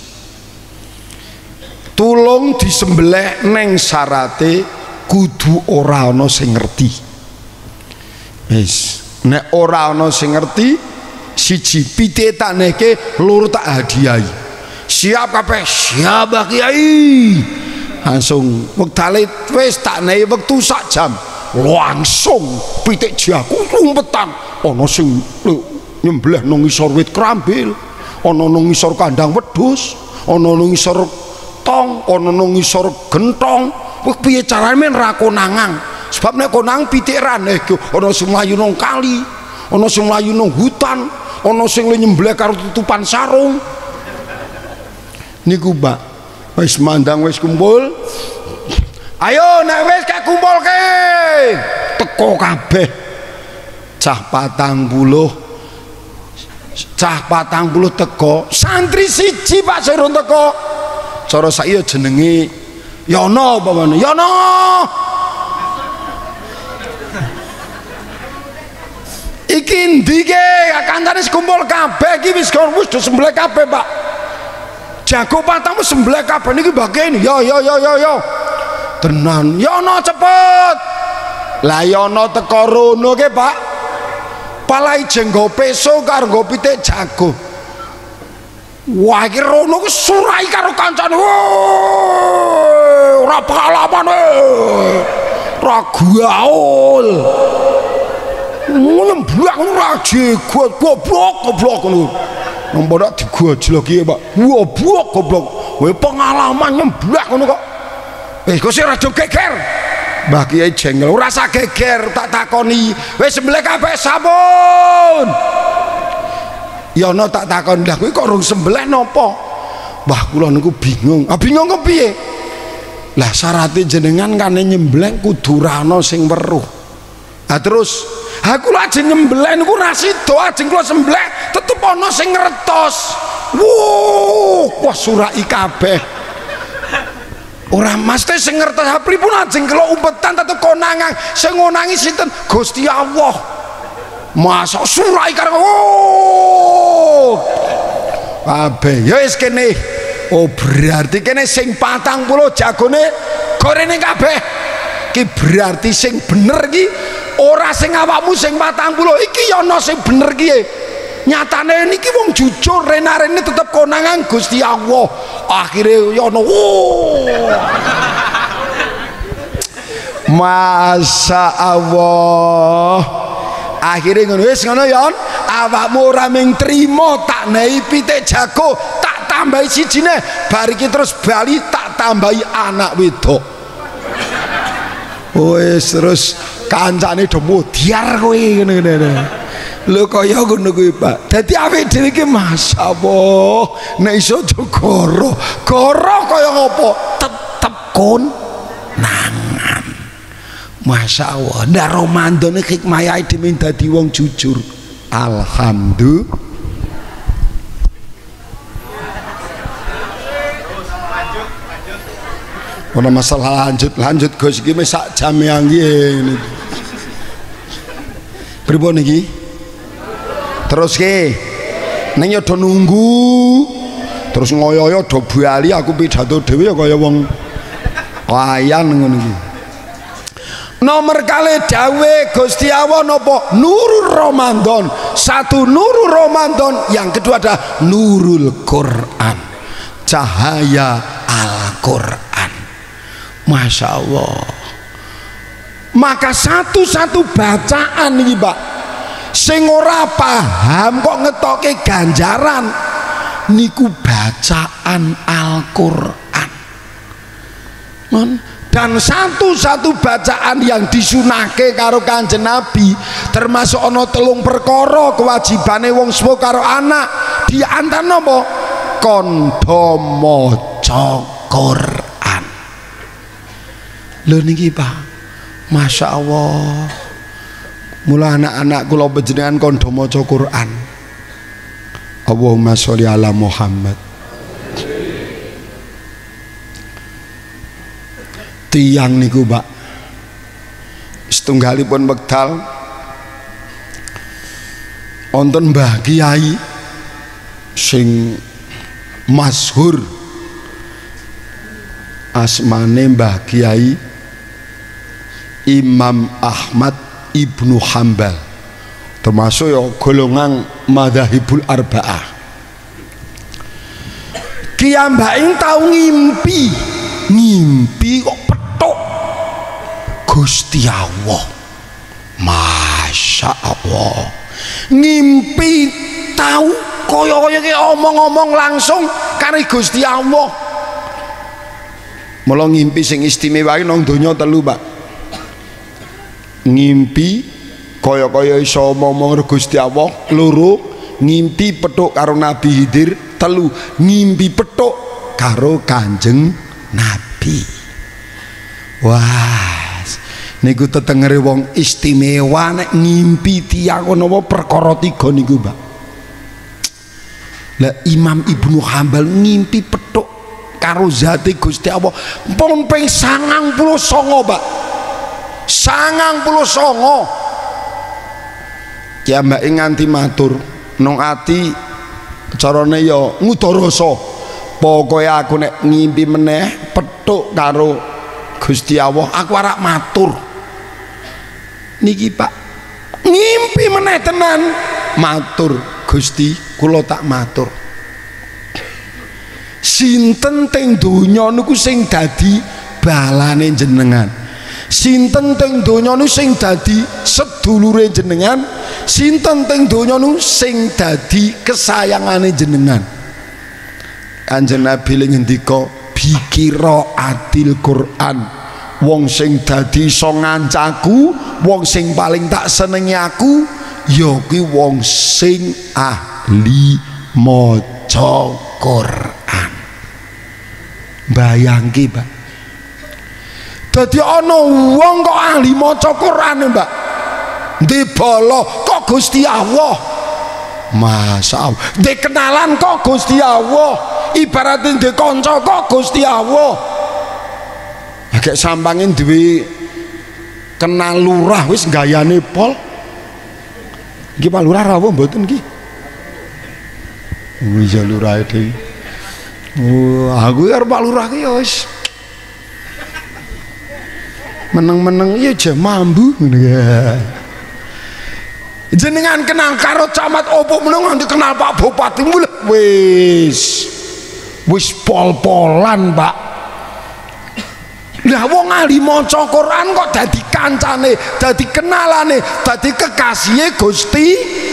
Tulung disembelih neng syarate kudu ora ana sing ngerti. Wis, nek ora ana sing ngerti siji pite tak neke loro tak hadiahi. Siap kabeh, siap Mbah Kiai. Langsung wektale wis tak nehi wektu sak jam. Langsung pitik jago umpetan ana sing nyembelih nang ngisor wit krambil, ana nang ngisor kandang wedhus, ana nang ngisor tong, ana nang ngisor gentong. Wis piye carane men ra konangan? Sebab nek konang pitik raneh ana sing mlayu nang kali, ana sing mlayu nang hutan, ana sing nyembelih karo tutupan sarung. Niku Pak, wis mandang wis kumpul. Ayo nek wis kek kumpulke. Teko kabeh. Cah 40 teko, santri siji Pak Sirun teko. Cara saiki jenenge Yono apa mana? Yono. Iki ndi ge? Kancane kumpul kabeh iki wis do sembelih kabeh, Pak. Jago patamu sembelih kabeh niki bagene. Yo. Tenan. Yono cepet. Lah Yono teko rono ke, Pak. Palai jenggo peso karo nggo pitik jago. Wah iki rono ku surai karo kancane. Ora pengalaman ora gaul. Nyemblak ora jegot goblok ngono. Nompo dak digojloki Pak. Goblok. Kowe pengalaman nyemblak ngono kok. Kok sing rada geger. Mbah Kiai jengkel, ora usah geger, tak takoni. Wis sembelih kabeh sampun. Ya ana tak takon, lah kowe kok rung sembelih napa? Mbah kula niku bingung. Ah bingung kepiye? Lah syaraté jenengan kane nyembelih kudu ora ana sing weruh. Ah terus, aku lho ajeng nyembelih niku ra sida, ajeng kula sembelih tetep ana sing ngertos. Wah surai kabeh. Ora mesti sing ngertos pripun ajeng kula umpetan tetep konangan. Sing ngonangi sinten? Gusti Allah. Masa surai karo kabeh ya wis kene. Oh berarti kene sing 40 jagone gorene kabeh. Ki berarti sing bener ki ora sing awakmu sing 40 iki ya ana sing bener ki. Nyatane niki wong jujur rene-rene tetep konangan Gusti Allah. Akhire ya ana Masya Allah. Akhirnya ngono wis ngono ya awakmu ora mung trimo tak nehi pitik jago tak tambahi sijine bar iki terus bali tak tambahi anak wedok. Wis terus kancane do mudyar kowe ngene-ngene. Lho kaya ngono kuwi Pak. Dadi awake dhewe iki masyaallah nek iso goro kaya ngopo tetep konangan. Masyaallah ndak Ramadan iki hikmah dhewe dadi wong jujur. Alhamdulillah. Ora masalah lanjut Gus iki wis sak jam yang ngene. Pripun iki? Terus ke neng yo do nunggu terus ngoyo-yo do bali aku pidato dhewe ya kaya wong wayan ngono iki. Nomor kali dawe Gusti Allah napa Nurul Ramadan. Satu Nurul Ramadan, yang kedua ada Nurul Quran, cahaya Al-Quran. Masya Allah. Maka satu-satu bacaan iki Pak sing ora paham kok ngetoke ganjaran niku bacaan Al-Qur'an. Dan satu-satu bacaan yang disunahke karo Kanjeng Nabi termasuk ana 3 perkara kewajibane wong sepuh karo anak, di antara napa kandha maca Qur'an. Lho niki Pak, Masya Allah. Mula anak-anak kula panjenengan kandha maca Quran. Allahumma sholli ala Muhammad. Tiyang niku Pak setunggalipun wekdal wonten Mbah Kiai sing masyhur asmane Mbah Kiai Imam Ahmad Ibnu Hambal, termasuk ya golongan madzhabul arba'ah. Kiyambake tau ngimpi kok petuk Gusti Allah. Masya Allah. Ngimpi tahu kaya omong-omong langsung karo Gusti Allah. Mula ngimpi sing istimewa nang donya 3 Pak. Ngimpi kaya iso ngomong karo Gusti Allah 2, ngimpi petuk karo Nabi Khidir 3, ngimpi petuk karo Kanjeng Nabi. Wah, niku tetengere wong istimewa nek ngimpi tiyang napa perkara 3 niku Pak. Lah Imam Ibnu Hambal ngimpi petuk karo zate Gusti Allah pun ping 99 Pak. 99 Kiambake nganti matur nang ati carane ya ngudarasa, pokoke aku nek ngimpi meneh petuk karo Gusti Allah aku arep matur niki Pak, ngimpi meneh tenan matur Gusti kula tak matur. Sinten teng donya niku sing dadi balane jenengan, sinten teng donya niku sing dadi sedulure jenengan, sinten teng donya niku sing dadi kesayangane jenengan. Kanjeng Nabi ngendika bikira adil Quran, wong sing dadi iso ngancaku, wong sing paling tak senengi aku ya kuwi wong sing ahli maca Quran. Bayangke Pak, dadi ana wong kok ahli maca Quran Mbak, ndebala kok Gusti Allah. Masya Allah, dikenalan kok Gusti Allah, ibaratnya ndek kanca kok Gusti Allah. Agak sampangin duwe kenal lurah wis gayane pol. Iki Pak Lurah apa mboten iki? Wis lurah iki. Aku arep Pak Lurah ki ya wis meneng-meneng ya aja mambu ngono ya. Jenengan kenal karo camat opo meneng nganti kenal Pak Bupati wis pol-polan Pak. Lah wong ahli maca Quran kok dadi kancane, dadi kenalane, dadi kekasihé Gusti.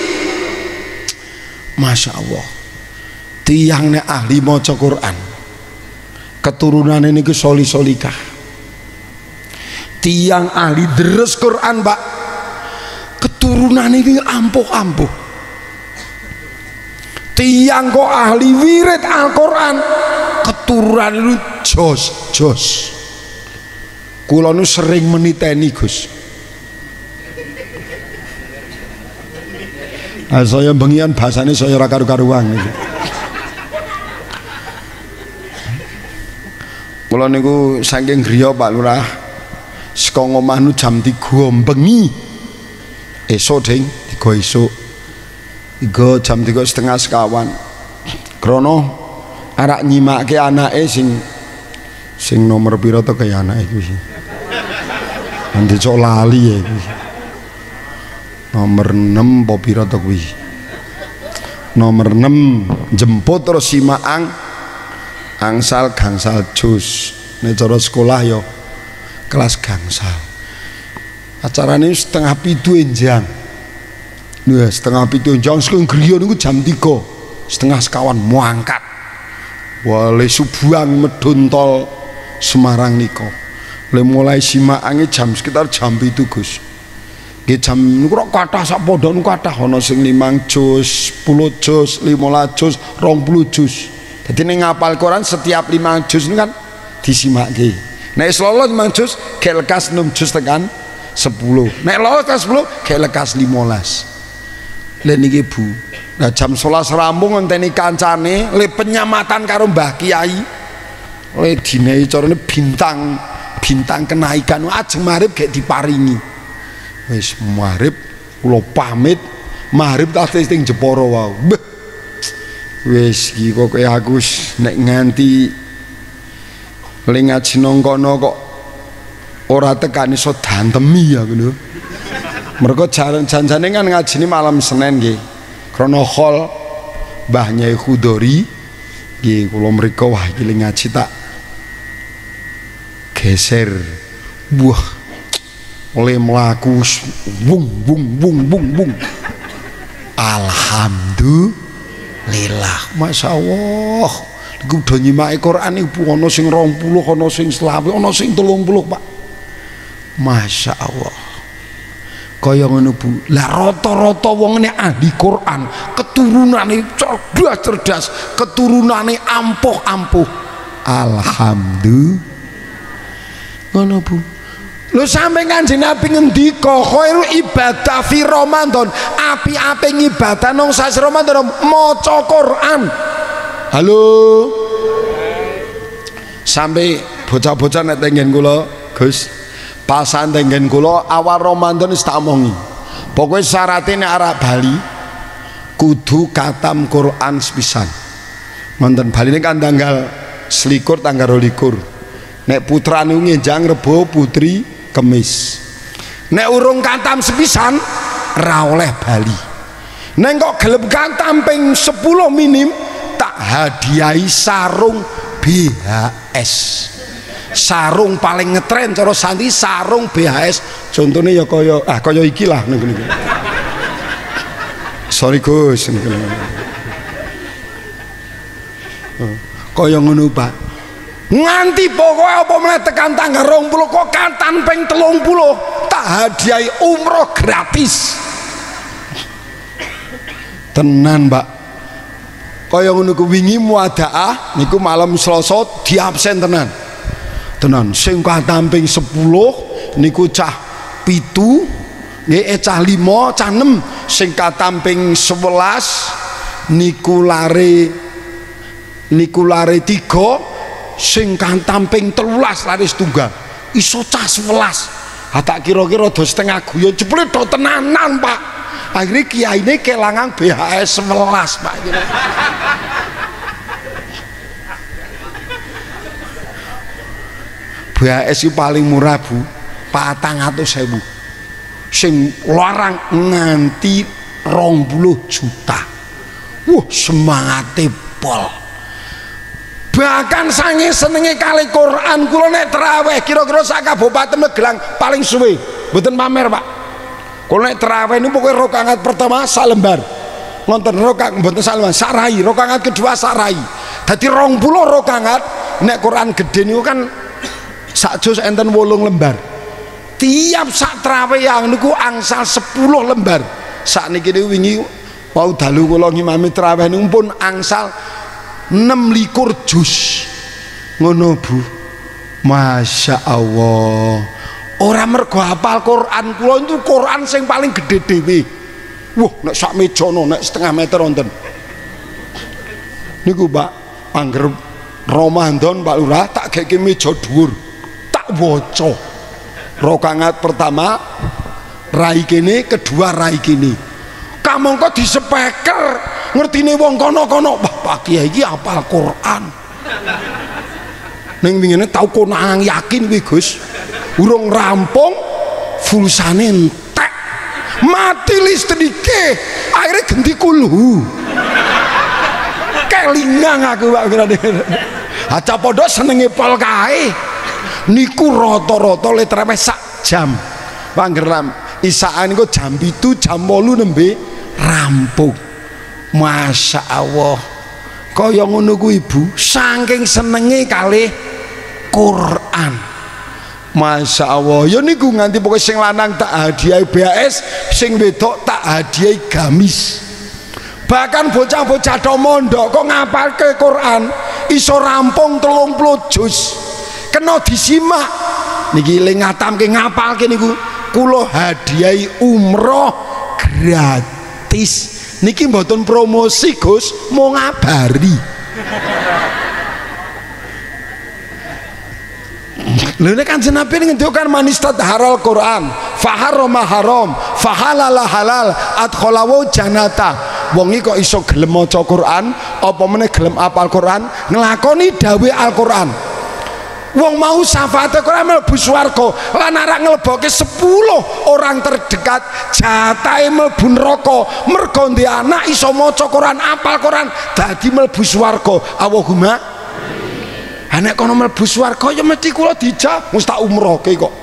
Masya Allah. Tiyang nek ahli maca Quran keturunane niku soli-solikah. tiang ahli deres Quran Pak, keturunan ini ampuh-ampuh. Tiang kok ahli wirid Al-Quran, keturunan itu jos. Kula nu sering meniteni Gus. Saya bengian bahasane saya ora karu-karuan iki. Kula niku saking griya Pak Lurah, saka ngomah nu jam 3 bengi. Esuk ding 3 esuk. Iku jam 3:30 krono arak nyimake anake sing nomor pira to kaya anake iki. Nanti cok lali ya iki. Nomor 6 apa pira to kuwi? Nomor 6 jemput terus simaang angsal gangsal jus. Nek cara sekolah yo kelas gangsal. Acarane 6:30 enjang. Nah, 6:30 enjang sing griya niku jam 3:30 muangkat. Wale subuhan medun tol Semarang nika. Le mulai simaange jam sekitar jam 7 Gus. Nggih jam niku kok kathah sak pondok niku kathah ana sing 5 juz, 10 juz, 15 juz, 20 juz. Dadi ning ngapal Quran setiap 5 juz niku kan disimakke. Nek selolo 5 juz gek lekas 6 juz tekan 10. Nek lolo tekan 10 gek lekas 15. Lha niki Bu. Nah jam 11 rampung ngenteni kancane le penyamatan karo Mbah Kiai. Le dinehi carane bintang kenaikan ajeng marib gek diparingi. Wis marib kula pamit, marib tak testing Jepara wae. Wis iki kok aku nek nganti le ngaji nang kono kok ora tekan iso dantemi ya ngono. Mergo janjane kan ngajine malam Senin nggih. Krana hall Mbah Nyai Khudori nggih kula mriko wah iki le ngaji tak geser. Wah oleh melaku bung alhamdulillah masya Allah iku udah nyimake Quran iku ana sing 20 ana sing 20 ana sing 30 Pak masya Allah kaya ngono Bu. Lah rata-rata wong nek ahli Quran keturunane cerdas keturunane ampuh alhamdulillah ngono Bu. Lho sampe Kanjeng Nabi ngendika khairu ibadah fi Ramadan, api-api ibadah nang sasi Ramadan maca Quran. Halo. Sampai bocah-bocah nek tenggen kula, Gus. Pasan tenggen kula awal Ramadan wis tak omongi. Pokoke syaratnya nek arek Bali kudu katam Quran sepisan. Wonten Bali kan tanggal 21 tanggal 22. Nek putrane ngenjang Rebo, putri Kemis. Nek urung katam sepisan ra oleh Bali. Nek kok gelem katam ping 10 minim tak hadiahi sarung BHS. Sarung paling ngetren cara santri sarung BHS. Contone ya kaya iki lah niku. Sorry Gus niku. Kaya ngono Pak. Nganti pokoknya apa meneh tekan tanggal 20 kok katan ping 30 tak hadiahi umroh gratis tenan Mbak kaya ngono ku wingi muadaah niku malam Selasa diabsen tenan sing katan ping 10 niku cah 7 nggih cah 5 cah 6 sing katan ping 11 niku lare 3 sing kantam ping 13 laris tunggal iso cah 11 tak kira-kira do setengah guyon jebule do tenanan Pak akhirnya kiyaine kelangan BHS 11 Pak BHS itu paling murah Bu 400.000 sing larang nganti 20 juta semangate pol. Bahkan sange senenge kali Quran kula nek tarawih kira-kira sak kabupaten Magelang paling suwe mboten pamer Pak. Kula nek tarawih niku pokoke rakaat pertama sak lembar. Ngonten rakaat mboten sak lembar, sak rai, rakaat kedua sak rai. Dadi 20 rakaat nek Quran gedhe niku kan sak juz enten 8 lembar. tiap sak trawehang niku angsal 10 lembar. Sakniki wingi wau dalu kula ngimami traweh niku pun angsal 26 juz. Ngono Bu. Masya Allah. Ora mergo hafal Quran, kula itu Quran sing paling gede dhewe. Wah, nek sak mejono nek setengah meter wonten. Niku Pak, angger Ramadan Pak Lurah tak geke meja dhuwur. Tak waca. Rakaat pertama rai kene, kedua rai kene. Kamangka disepeker ngertine wong kono-kono, Pak Kiai iki hafal Quran. Ning wingine tau konang yakin kuwi Gus. Urung rampung fulsane entek. Mati listrike, akhirnya ganti kulhu. Kelingang aku Pak Kirane. Aja padha senenge pol kae. Niku rata-rata le traweh sak jam. Panggeram isaan niku jam 7 jam 8 nembe rampung. Masya Allah. Kaya ngono kuwi Ibu, saking senenge kalih Quran. Masya Allah. Ya niku nganti pokoke sing lanang tak hadiah BAS, sing wedok tak hadiah gamis. Bahkan bocah-bocah do mondok kok ngapalke Quran iso rampung 30 juz. Kena disimak niki le ngatamke ngapalke niku kula hadiahi umroh gratis. Niki mboten promosi Gus, mau ngabari. Lha nek Kanjeng Nabi ngendikan manistat haral Quran, faharoma haram, fahalala halal, adkhalawu jannata. Wong iki kok iso gelem maca Quran, apa meneh gelem apal Quran, nglakoni dawe Al-Qur'an. Wong mau syafaat Quran mlebu swarga, lan arek nglebokke 10 orang terdekat jatahe mlebu neraka. Mergo ndek anak iso maca Quran, apal Quran, dadi mlebu swarga. Allahumma anak kono mlebu swarga ya mesti kula dijak mesti tak umrohke kok.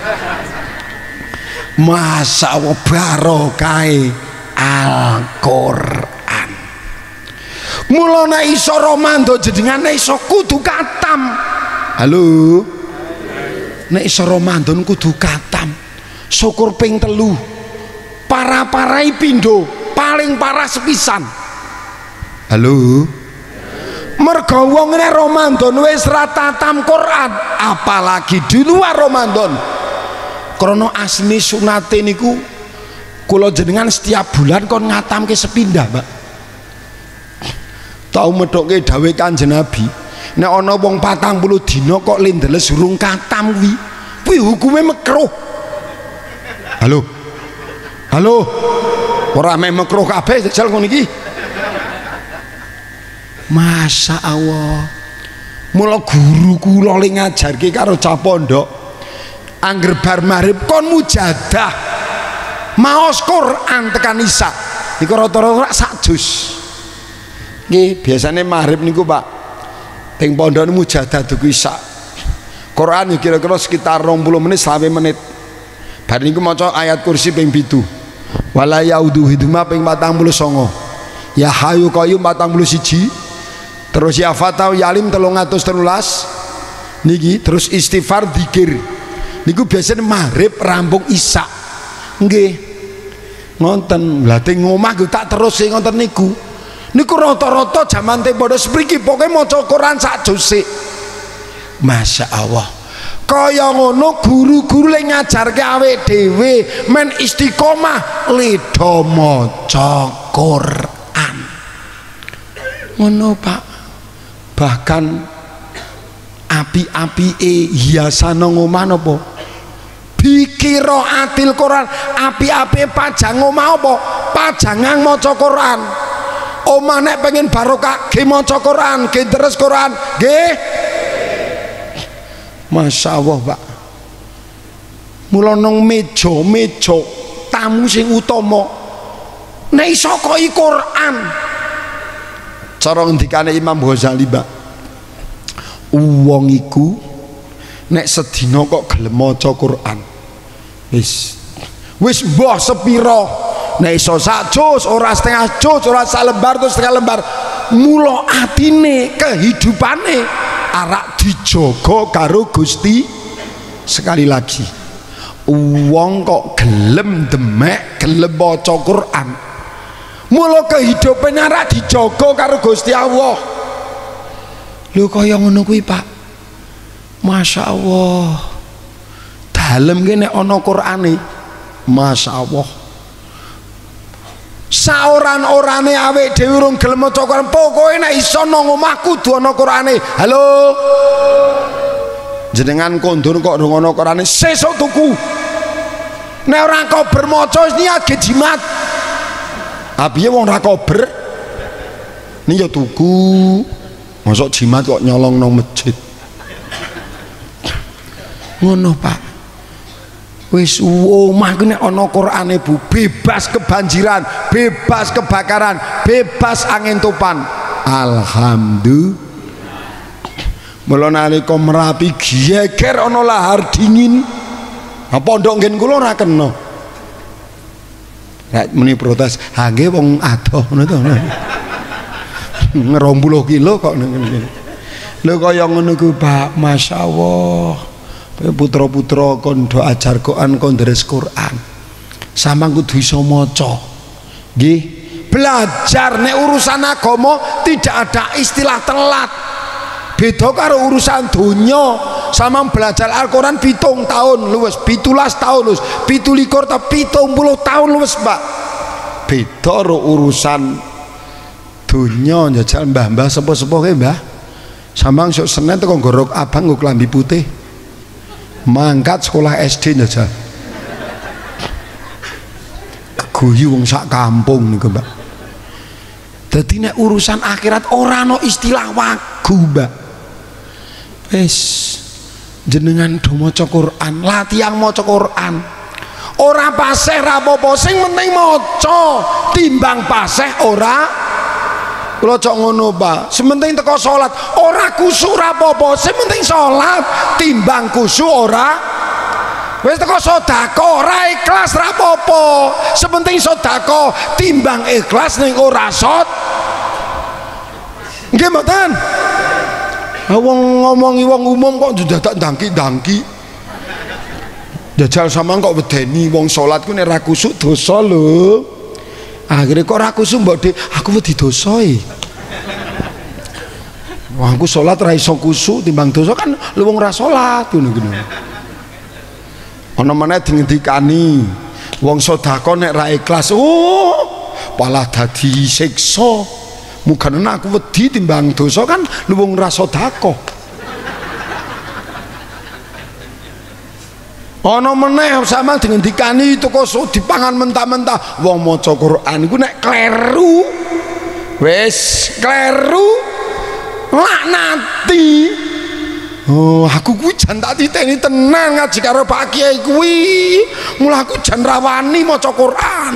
Masya Allah barokah Al-Qur'an. Mula nek iso Ramadan jenengane iso kudu katam. Halo. Nek iso Ramadan kudu katam. Syukur ping 3. Para-parai pindho, paling parah sepisan. Halo. Mergo wong nek Ramadan wis ra tatam Quran, apalagi di luar Ramadan. Krana asli sunate niku kula jenengan setiap bulan kon ngatamke sepindah, Mbak. Tau medhoke dawuh Kanjeng Nabi, nek ana wong 40 dina kok lendeles urung katam kuwi hukume makruh. Halo. Halo. Ora meh makruh kabeh jajal ngono iki. Masya Allah. Mula guru kula le ngajarke karo cah pondok, angger bar maghrib kon mujadah maos Quran tekan isya niku rata-rata sak juz. Nggih, biasane maghrib niku Pak teng pondok mujadah duku isya. Quran kira-kira sekitar 20 menit sampai menit. Bar niku maca ayat kursi ping 7. Wala yaudu hiduma ping 49. Ya hayu qayyum 41. Terus ya fatau yalim 313 niki, terus istighfar dzikir niku biasanya maghrib rampung isya. Nggih ngonten lha teng omah ku tak terus sing ngonten niku rata-rata jaman tempo spriki pokoke maca Quran sak juz. Masya Allah. Kaya ngono guru-guru le ngajarke awake dhewe men istiqomah leda maca Quran. Ngono Pak. Bahkan api-apike hiasan nang omah napa? Bikiraatil Quran, api-apike pajang omah apa? Pajangan maca Quran. Omah nek pengen barokah ge maca Quran, ge deres Quran, nggih. Masya Allah Pak. Mula nang meja tamu sing utama nek iso kok Quran. Cara ngendikane Imam Ghazali Mbak, wong iku nek sedina kok gelem maca Quran wis mbah sepira, nek iso sak juz ora setengah juz ora sak lembar terus setengah lembar, mula atine kehidupane arak dijaga karo Gusti. Sekali lagi Wong kok gelem demek, gelem maca Quran. Mula kehidupane ora dijaga karo Gusti Allah. Lho kaya ngono kuwi, Pak. Masya Allah. Dalem ki nek ana Qur'ane, Masya Allah. Saoran-orane awake dhewe urung gelem maca Quran, pokoke nek iso nang omah kudu ana Qur'ane. Halo. Jenengan kondur kok urung ana Qur'ane, sesuk tuku. Nek ora kober maca wis niat ge jimat. Apiye wong ora kober? Ni ya tuku. Mosok jimat kok nyolong nang masjid. Ngono, Pak. Wis omah ku nek ana Qur'ane Bu, bebas kebanjiran, bebas kebakaran, bebas angin topan. Alhamdulillah. Mula nalika Merapi geger ana lahar dingin. Pondok nggen kula ora kena. Nek muni protes, ha nggih wong adoh ngono to. 20 kilo kok ngene. Lho kaya ngono ku Pak, masyaallah. Putra-putra kon do ajar Quran, kon deres Quran. Sampeyan kudu iso maca. Nggih, belajar nek urusan agama tidak ada istilah telat. Beda karo urusan dunya. Sampeyan belajar Al-Qur'an 7 tahun luwes, 17 tahun luwes, 27 ta 70 tahun luwes, Pak. Beda karo urusan dunya njajal mbah-mbah sepuh-sepuh ke, Mbah. Sampeyan sok Senin teko gorok abang nggo klambi putih. Mangkat sekolah SD njajal. Keguyu wong sak kampung niku, Mbak. Dadi nek urusan akhirat ora ana istilah wagu, Mbak. Wis jenengan do maca Quran, latihan maca Quran. Ora paseh ra apa-apa, sing penting maca. Timbang paseh ora. Kula cok ngono, Pak. Sementing teko salat, ora kusuk ra apa-apa, sing penting salat. Timbang kusuk ora. Wis teko sedekah ora ikhlas ra apa-apa, sementing sedekah. Timbang ikhlas ning ora sot. Nggih mboten? Wong ngomongi wong umum kok dadak dangki-dangki. Jajal sampean kok wedeni wong salat ku nek ra kusuk dosa lho. Akhirnya kok ra kusuk mbok Dik, aku wedi dosa e. Wah, aku salat ra iso kusuk timbang dosa kan lu wong ra salat ngono-ngono. Ana meneh dingendikani wong sedekah nek ra ikhlas, oh, malah dadi siksa. Mugane aku wedi timbang dosa kan lu wong ra sedekah. Ana meneh sama dingendikani teko dipangan mentah-mentah wong maca Quran iku nek kleru wis kleru laknati. Oh, aku kuwi jan tak titeni tenan ngaji karo Pak Kiai kuwi. Mula aku jan rawani maca Quran.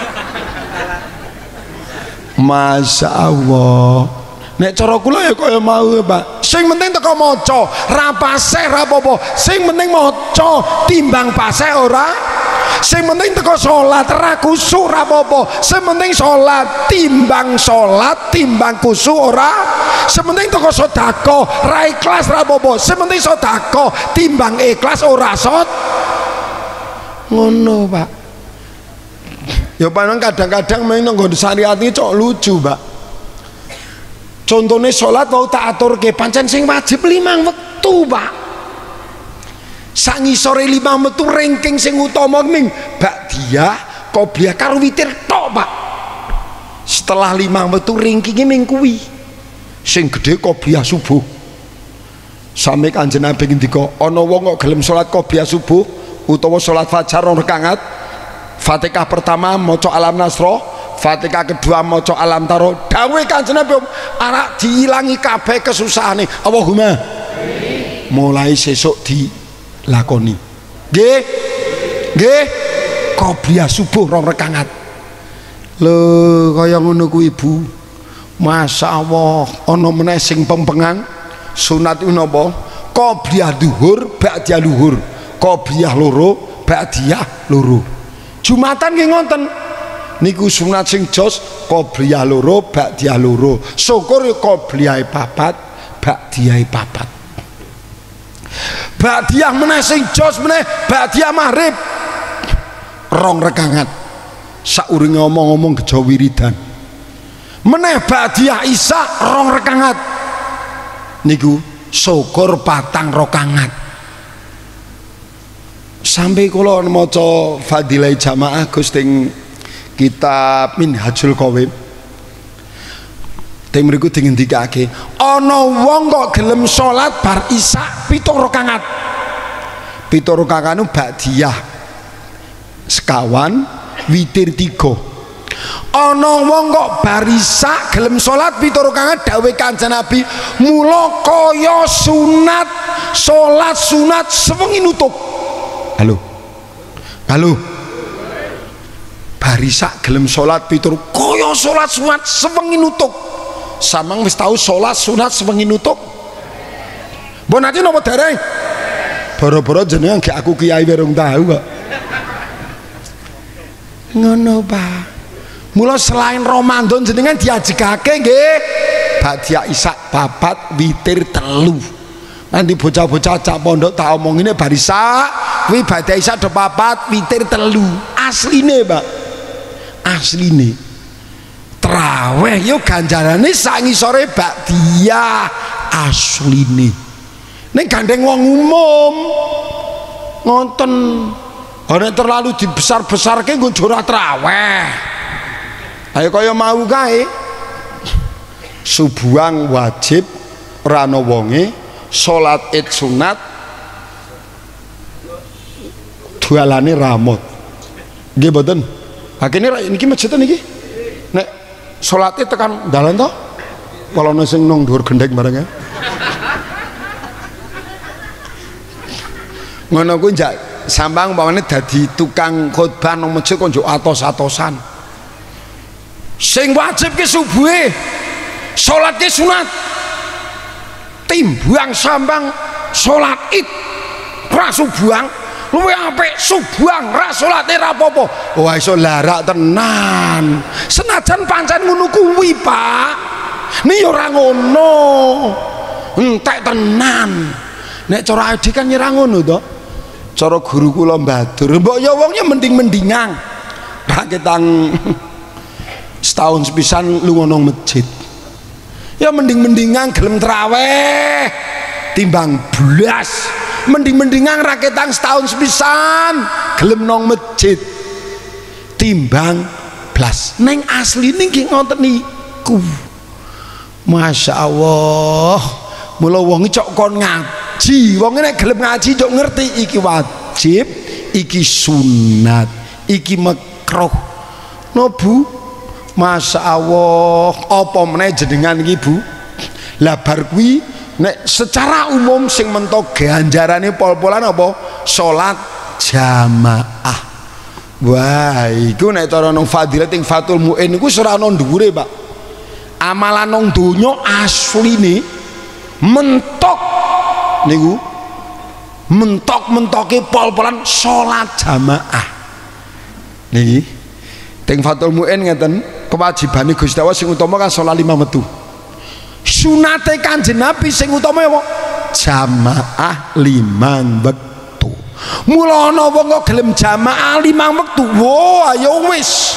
Masya Allah. Nek cara kula ya kaya mau, Pak. Sing penting teko maca, ra paseh ra apa-apa. Sing penting maca, timbang paseh ora. Sing penting teko salat, ra kusuk ra apa-apa. Sing penting salat, timbang kusuk ora. Sing penting teko sedekah, ra ikhlas ra apa-apa. Sing penting sedekah, timbang ikhlas ora sot. Ngono, Pak. Ya paling kadang-kadang main nang nggon syariat iki cok lucu, Pak. Contohnya sholat mau tak atur ke pancen sing wajib 5 wektu, Pak. Sak ngisore 5 wektu ranking sing utama ming ba'diyah, qobliyah karo witir tok, Pak. Setelah 5 wektu rankingnya ming kuwi. Sing gede qobliyah subuh. Sami Kanjeng Nabi ngendika, ana wong kok gelem sholat qobliyah subuh utawa sholat fajar 2 rakaat, Fatihah pertama maca Alam Nasra, Fatihah kedua maca Alam Taro. Dawuhe Kanjeng Nabi arek diilangi kabeh kesusahane. Allahumma mulai sesuk dilakoni. Nggih. Nggih. Qobliyah subuh 2 rakaat. Lho kaya ngono kuwi, Bu. Masyaallah, ana meneh sing pempengang sunat iku napa? Qobliyah zuhur, ba'diyah luhur. Qobliyah loro, ba'diyah loro. Jumatan nggih ngoten. Niku sunat sing jos qobliyah loro, ba'diyah loro. Syukur ya qobliyah 4, ba'diyah 4. Ba'diyah meneh sing jos meneh ba'diyah maghrib 2 rakaat sauringe ngomong-ngomong gejo wiridan meneh ba'diyah isya 2 rakaat niku syukur 4 rakaat sampai kula maca fadilah jamaah Gus teng kitab Minhajul Qawim teng mriku dingendikake ana wong kok gelem salat bar isya 7 rakaat 7 rakaat nu ba'diyah sekawan witir 3 ana wong kok bar isya gelem salat 7 rakaat dawuh Kanjeng Nabi mula kaya sunat salat sunat sewengi nutuk halo bar isya gelem salat 7 kaya salat sunat sewengi nutuk samang wis tau salat sunat sewengi nutuk mbon ati napa dereng boro-boro jenengan gak aku kiai werung tahu kok ngono Pak mula selain Ramadan jenengan diajekake nggih ba'diyah isya 4 witir 3 nanti bocah-bocah cak pondok tak omongine bar isya kuwi ba'diyah isya 4 witir 3 asline Pak asline traweh yo ganjarane sak ngisore ba'diyah asline ning gandeng wong umum ngonten ora terlalu dibesar-besarke nggo ora traweh ayo kaya mau kae subuhan wajib ora ana wonge salat id sunat dualane ramot nggih mboten hakene niki masjid niki nek salat id tekan dalan to kalane sing nang dhuwur gendeng bareng ngono kuwi njak sambang umpamane dadi tukang khotbah nang masjid kok njuk atos-atosan sing wajib ki subuhe salat ki sunat timbang sambang salat id ra subuang luwih apik subuang ra salate ra apa-apa wah iso larak tenan senajan pancen ngono kuwi Pak niki ora ngono entek tenan nek cara ade kan nyerang ngono to cara guru kula Badur mbok ya wongnya mending-mendingan ra ketang setahun sepisan lunga nang masjid ya mending-mendingan gelem traweh timbang blas mending-mendingan ra ketang setahun sepisan gelem nang masjid timbang blas neng asline nggih ngoten niku Masya Allah mula wong cok kon ngaji wong nek gelem ngaji cok ngerti iki wajib iki sunat iki makruh no Bu Masya Allah apa meneh jenengan iki Bu lah bar kuwi nek secara umum sing mentok ganjarane pol-polan apa salat jamaah wah iku nek cara nang fadilah ting Fathul Muin iku ora ana dhuwure Pak amalan nang donya asline mentok niku mentok-mentoke pol-polan salat jamaah niki teng Fathul Muin ngeten kewajibane Gusti Allah sing utama kan salat 5 metu sunate Kanjeng Nabi sing utama apa jamaah 5 wektu mula ana wong kok gelem jamaah 5 wektu wah ya wis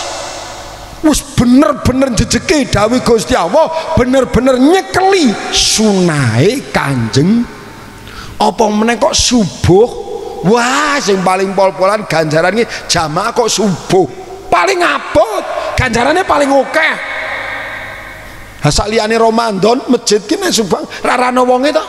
bener-bener jejeke dawuh Gusti Allah bener-bener nyekeli sunahe Kanjeng apa meneh kok subuh wah sing paling pol-polan ganjarane jamaah kok subuh paling abot ganjarane paling akeh sak liyane Ramadan masjid ki nek subuh ra ana wonge to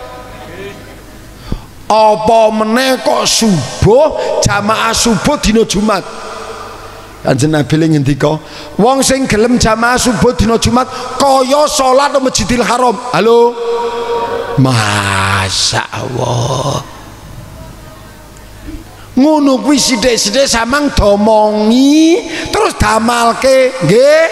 apa meneh kok subuh jamaah subuh dina Jumat Kanjeng Nabi ngendika wong sing gelem jamaah subuh dina Jumat kaya salat nang Masjidil Haram halo Masya Allah ngono kuwi sithik-sithik samang domongi terus damalke nggih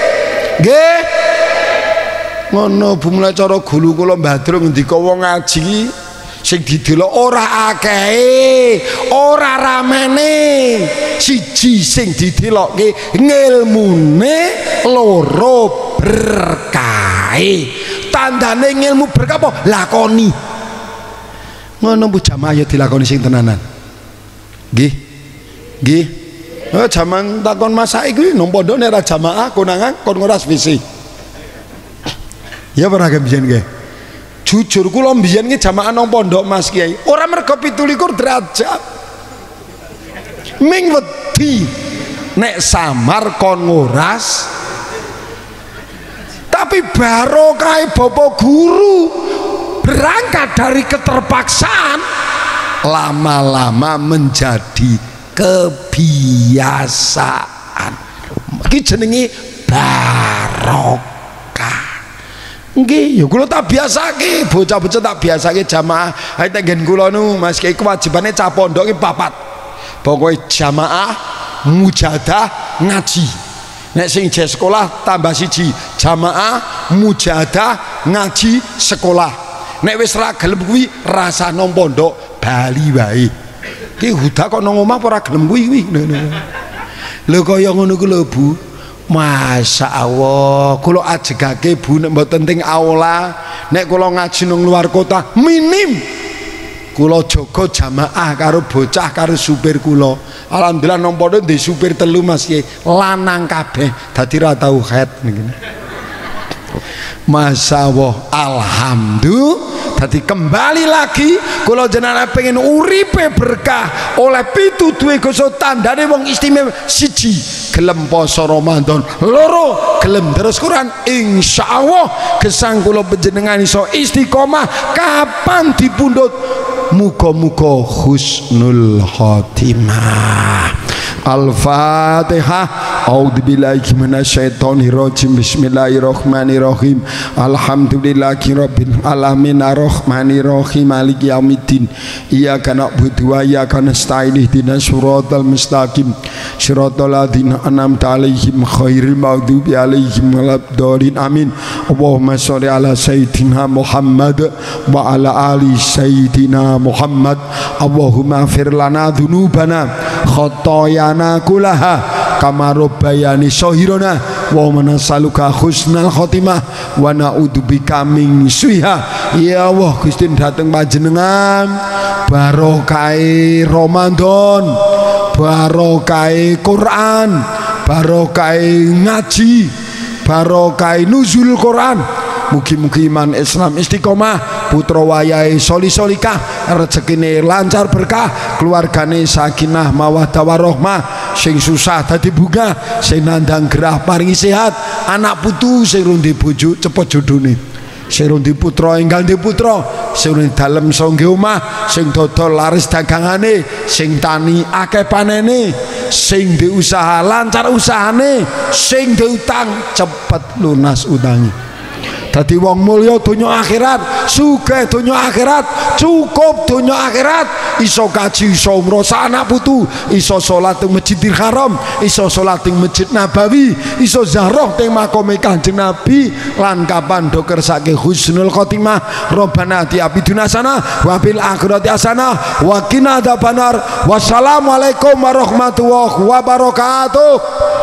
ngono Bu mulai cara guru kula Badru ngendika wong ngaji sing didelok ora akeh ora ramene siji sing didelokke ngilmune loro berkahe tandane ngilmu berkah apa lakoni Ngono bu jamaah ya dilakoni sing tenanan. Nggih. Nggih. Jaman takon masak iku nang pondok nek ra jamaah konangan kon nguras visi. Ya pernah biyen nggih. Jujur kula mbiyen ki jamaah nang pondok Mas Kiai, ora mergo 17 derajat. Ming wedi nek samar kon nguras. Tapi barokah Bapak Guru berangkat dari keterpaksaan lama-lama menjadi kebiasaan. Iki jenenge barokah. Nggih, ya kula tak biasake, bocah-bocah tak biasake jamaah. Ae tenggen kula nu Mas Kiai kewajibane cah pondok ki 4. Pokoke jamaah, mujadah, ngaji. Nek sing je sekolah tambah 1, jamaah, mujadah, ngaji, sekolah. Nek wis ra gelem kuwi rasa nang pondok bali wae. Ki huda kok nang omah ora gelem kuwi. Lho kaya ngono ku lho Bu. Masyaallah, kula ajegake Bu nek mboten teng aula, nek kula ngaji nang luar kota minim kula jaga jamaah karo bocah karo supir kula. Alhamdulillah nang pondok ndek supir 3 Mas Kiai, lanang kabeh dadi ra tau head niki. Masyaallah, alhamdulillah. Dadi kembali lagi kula jenengan pengen uripe berkah oleh pitutuhe Gusti tandane wong istimewa. 1 gelem poso Ramadan, 2 gelem terus Quran. Insyaallah gesang kula panjenengan iso istiqomah kapan dipundhut. Muga-muga husnul khotimah. Al-Fatihah. A'udzubillahi minasyaitonirrajim. Bismillahirrahmanirrahim. Alhamdulillahi rabbil alamin arrahmanirrahim maliki yaumiddin. Iyyaka na'budu wa iyyaka nasta'in ihdinas siratal mustaqim siratal ladzina an'amta 'alaihim ghairil maghdubi 'alaihim waladdallin. Amin. Allahumma sholli ala sayyidina Muhammad wa ala ali sayyidina Muhammad. Allahumma ighfir lana dzunubana khotoyana kulaha kama rabbayani shahirana wa manasaluka husnal khotimah wa na'udzubika min suiha. Ya Allah Gusti dateng panjenengan barokai Ramadan, barokai Quran, barokai ngaji, barokai nuzul Quran. Mugi-mugi iman Islam istiqomah, putra wayahe soli solikah, rezekine lancar berkah, keluargane sakinah mawaddah warahmah, sing susah dadi bunga, sing nandang gerah paringi sehat, anak putu sing rundi bojo cepet jodhone, sing rundi putra enggal ndi putra, sing rundi dalem sangge omah, sing dodol laris dagangane, sing tani akeh panene, sing di usaha lancar usahane, sing di utang cepet lunas utangi. Dadi wong mulya donya akhirat, sugih donya akhirat, cukup donya akhirat, iso kaji, iso umroh anak putu, iso salat ing Masjidil Haram, iso salat ing Masjid Nabawi, iso ziarah teng makome Kanjeng Nabi lan kapan do kersake husnul khotimah. Rabbana atina fid dunya hasanah wa fil akhirati hasanah wa qina adzabannar. Wassalamualaikum warahmatullahi wabarakatuh.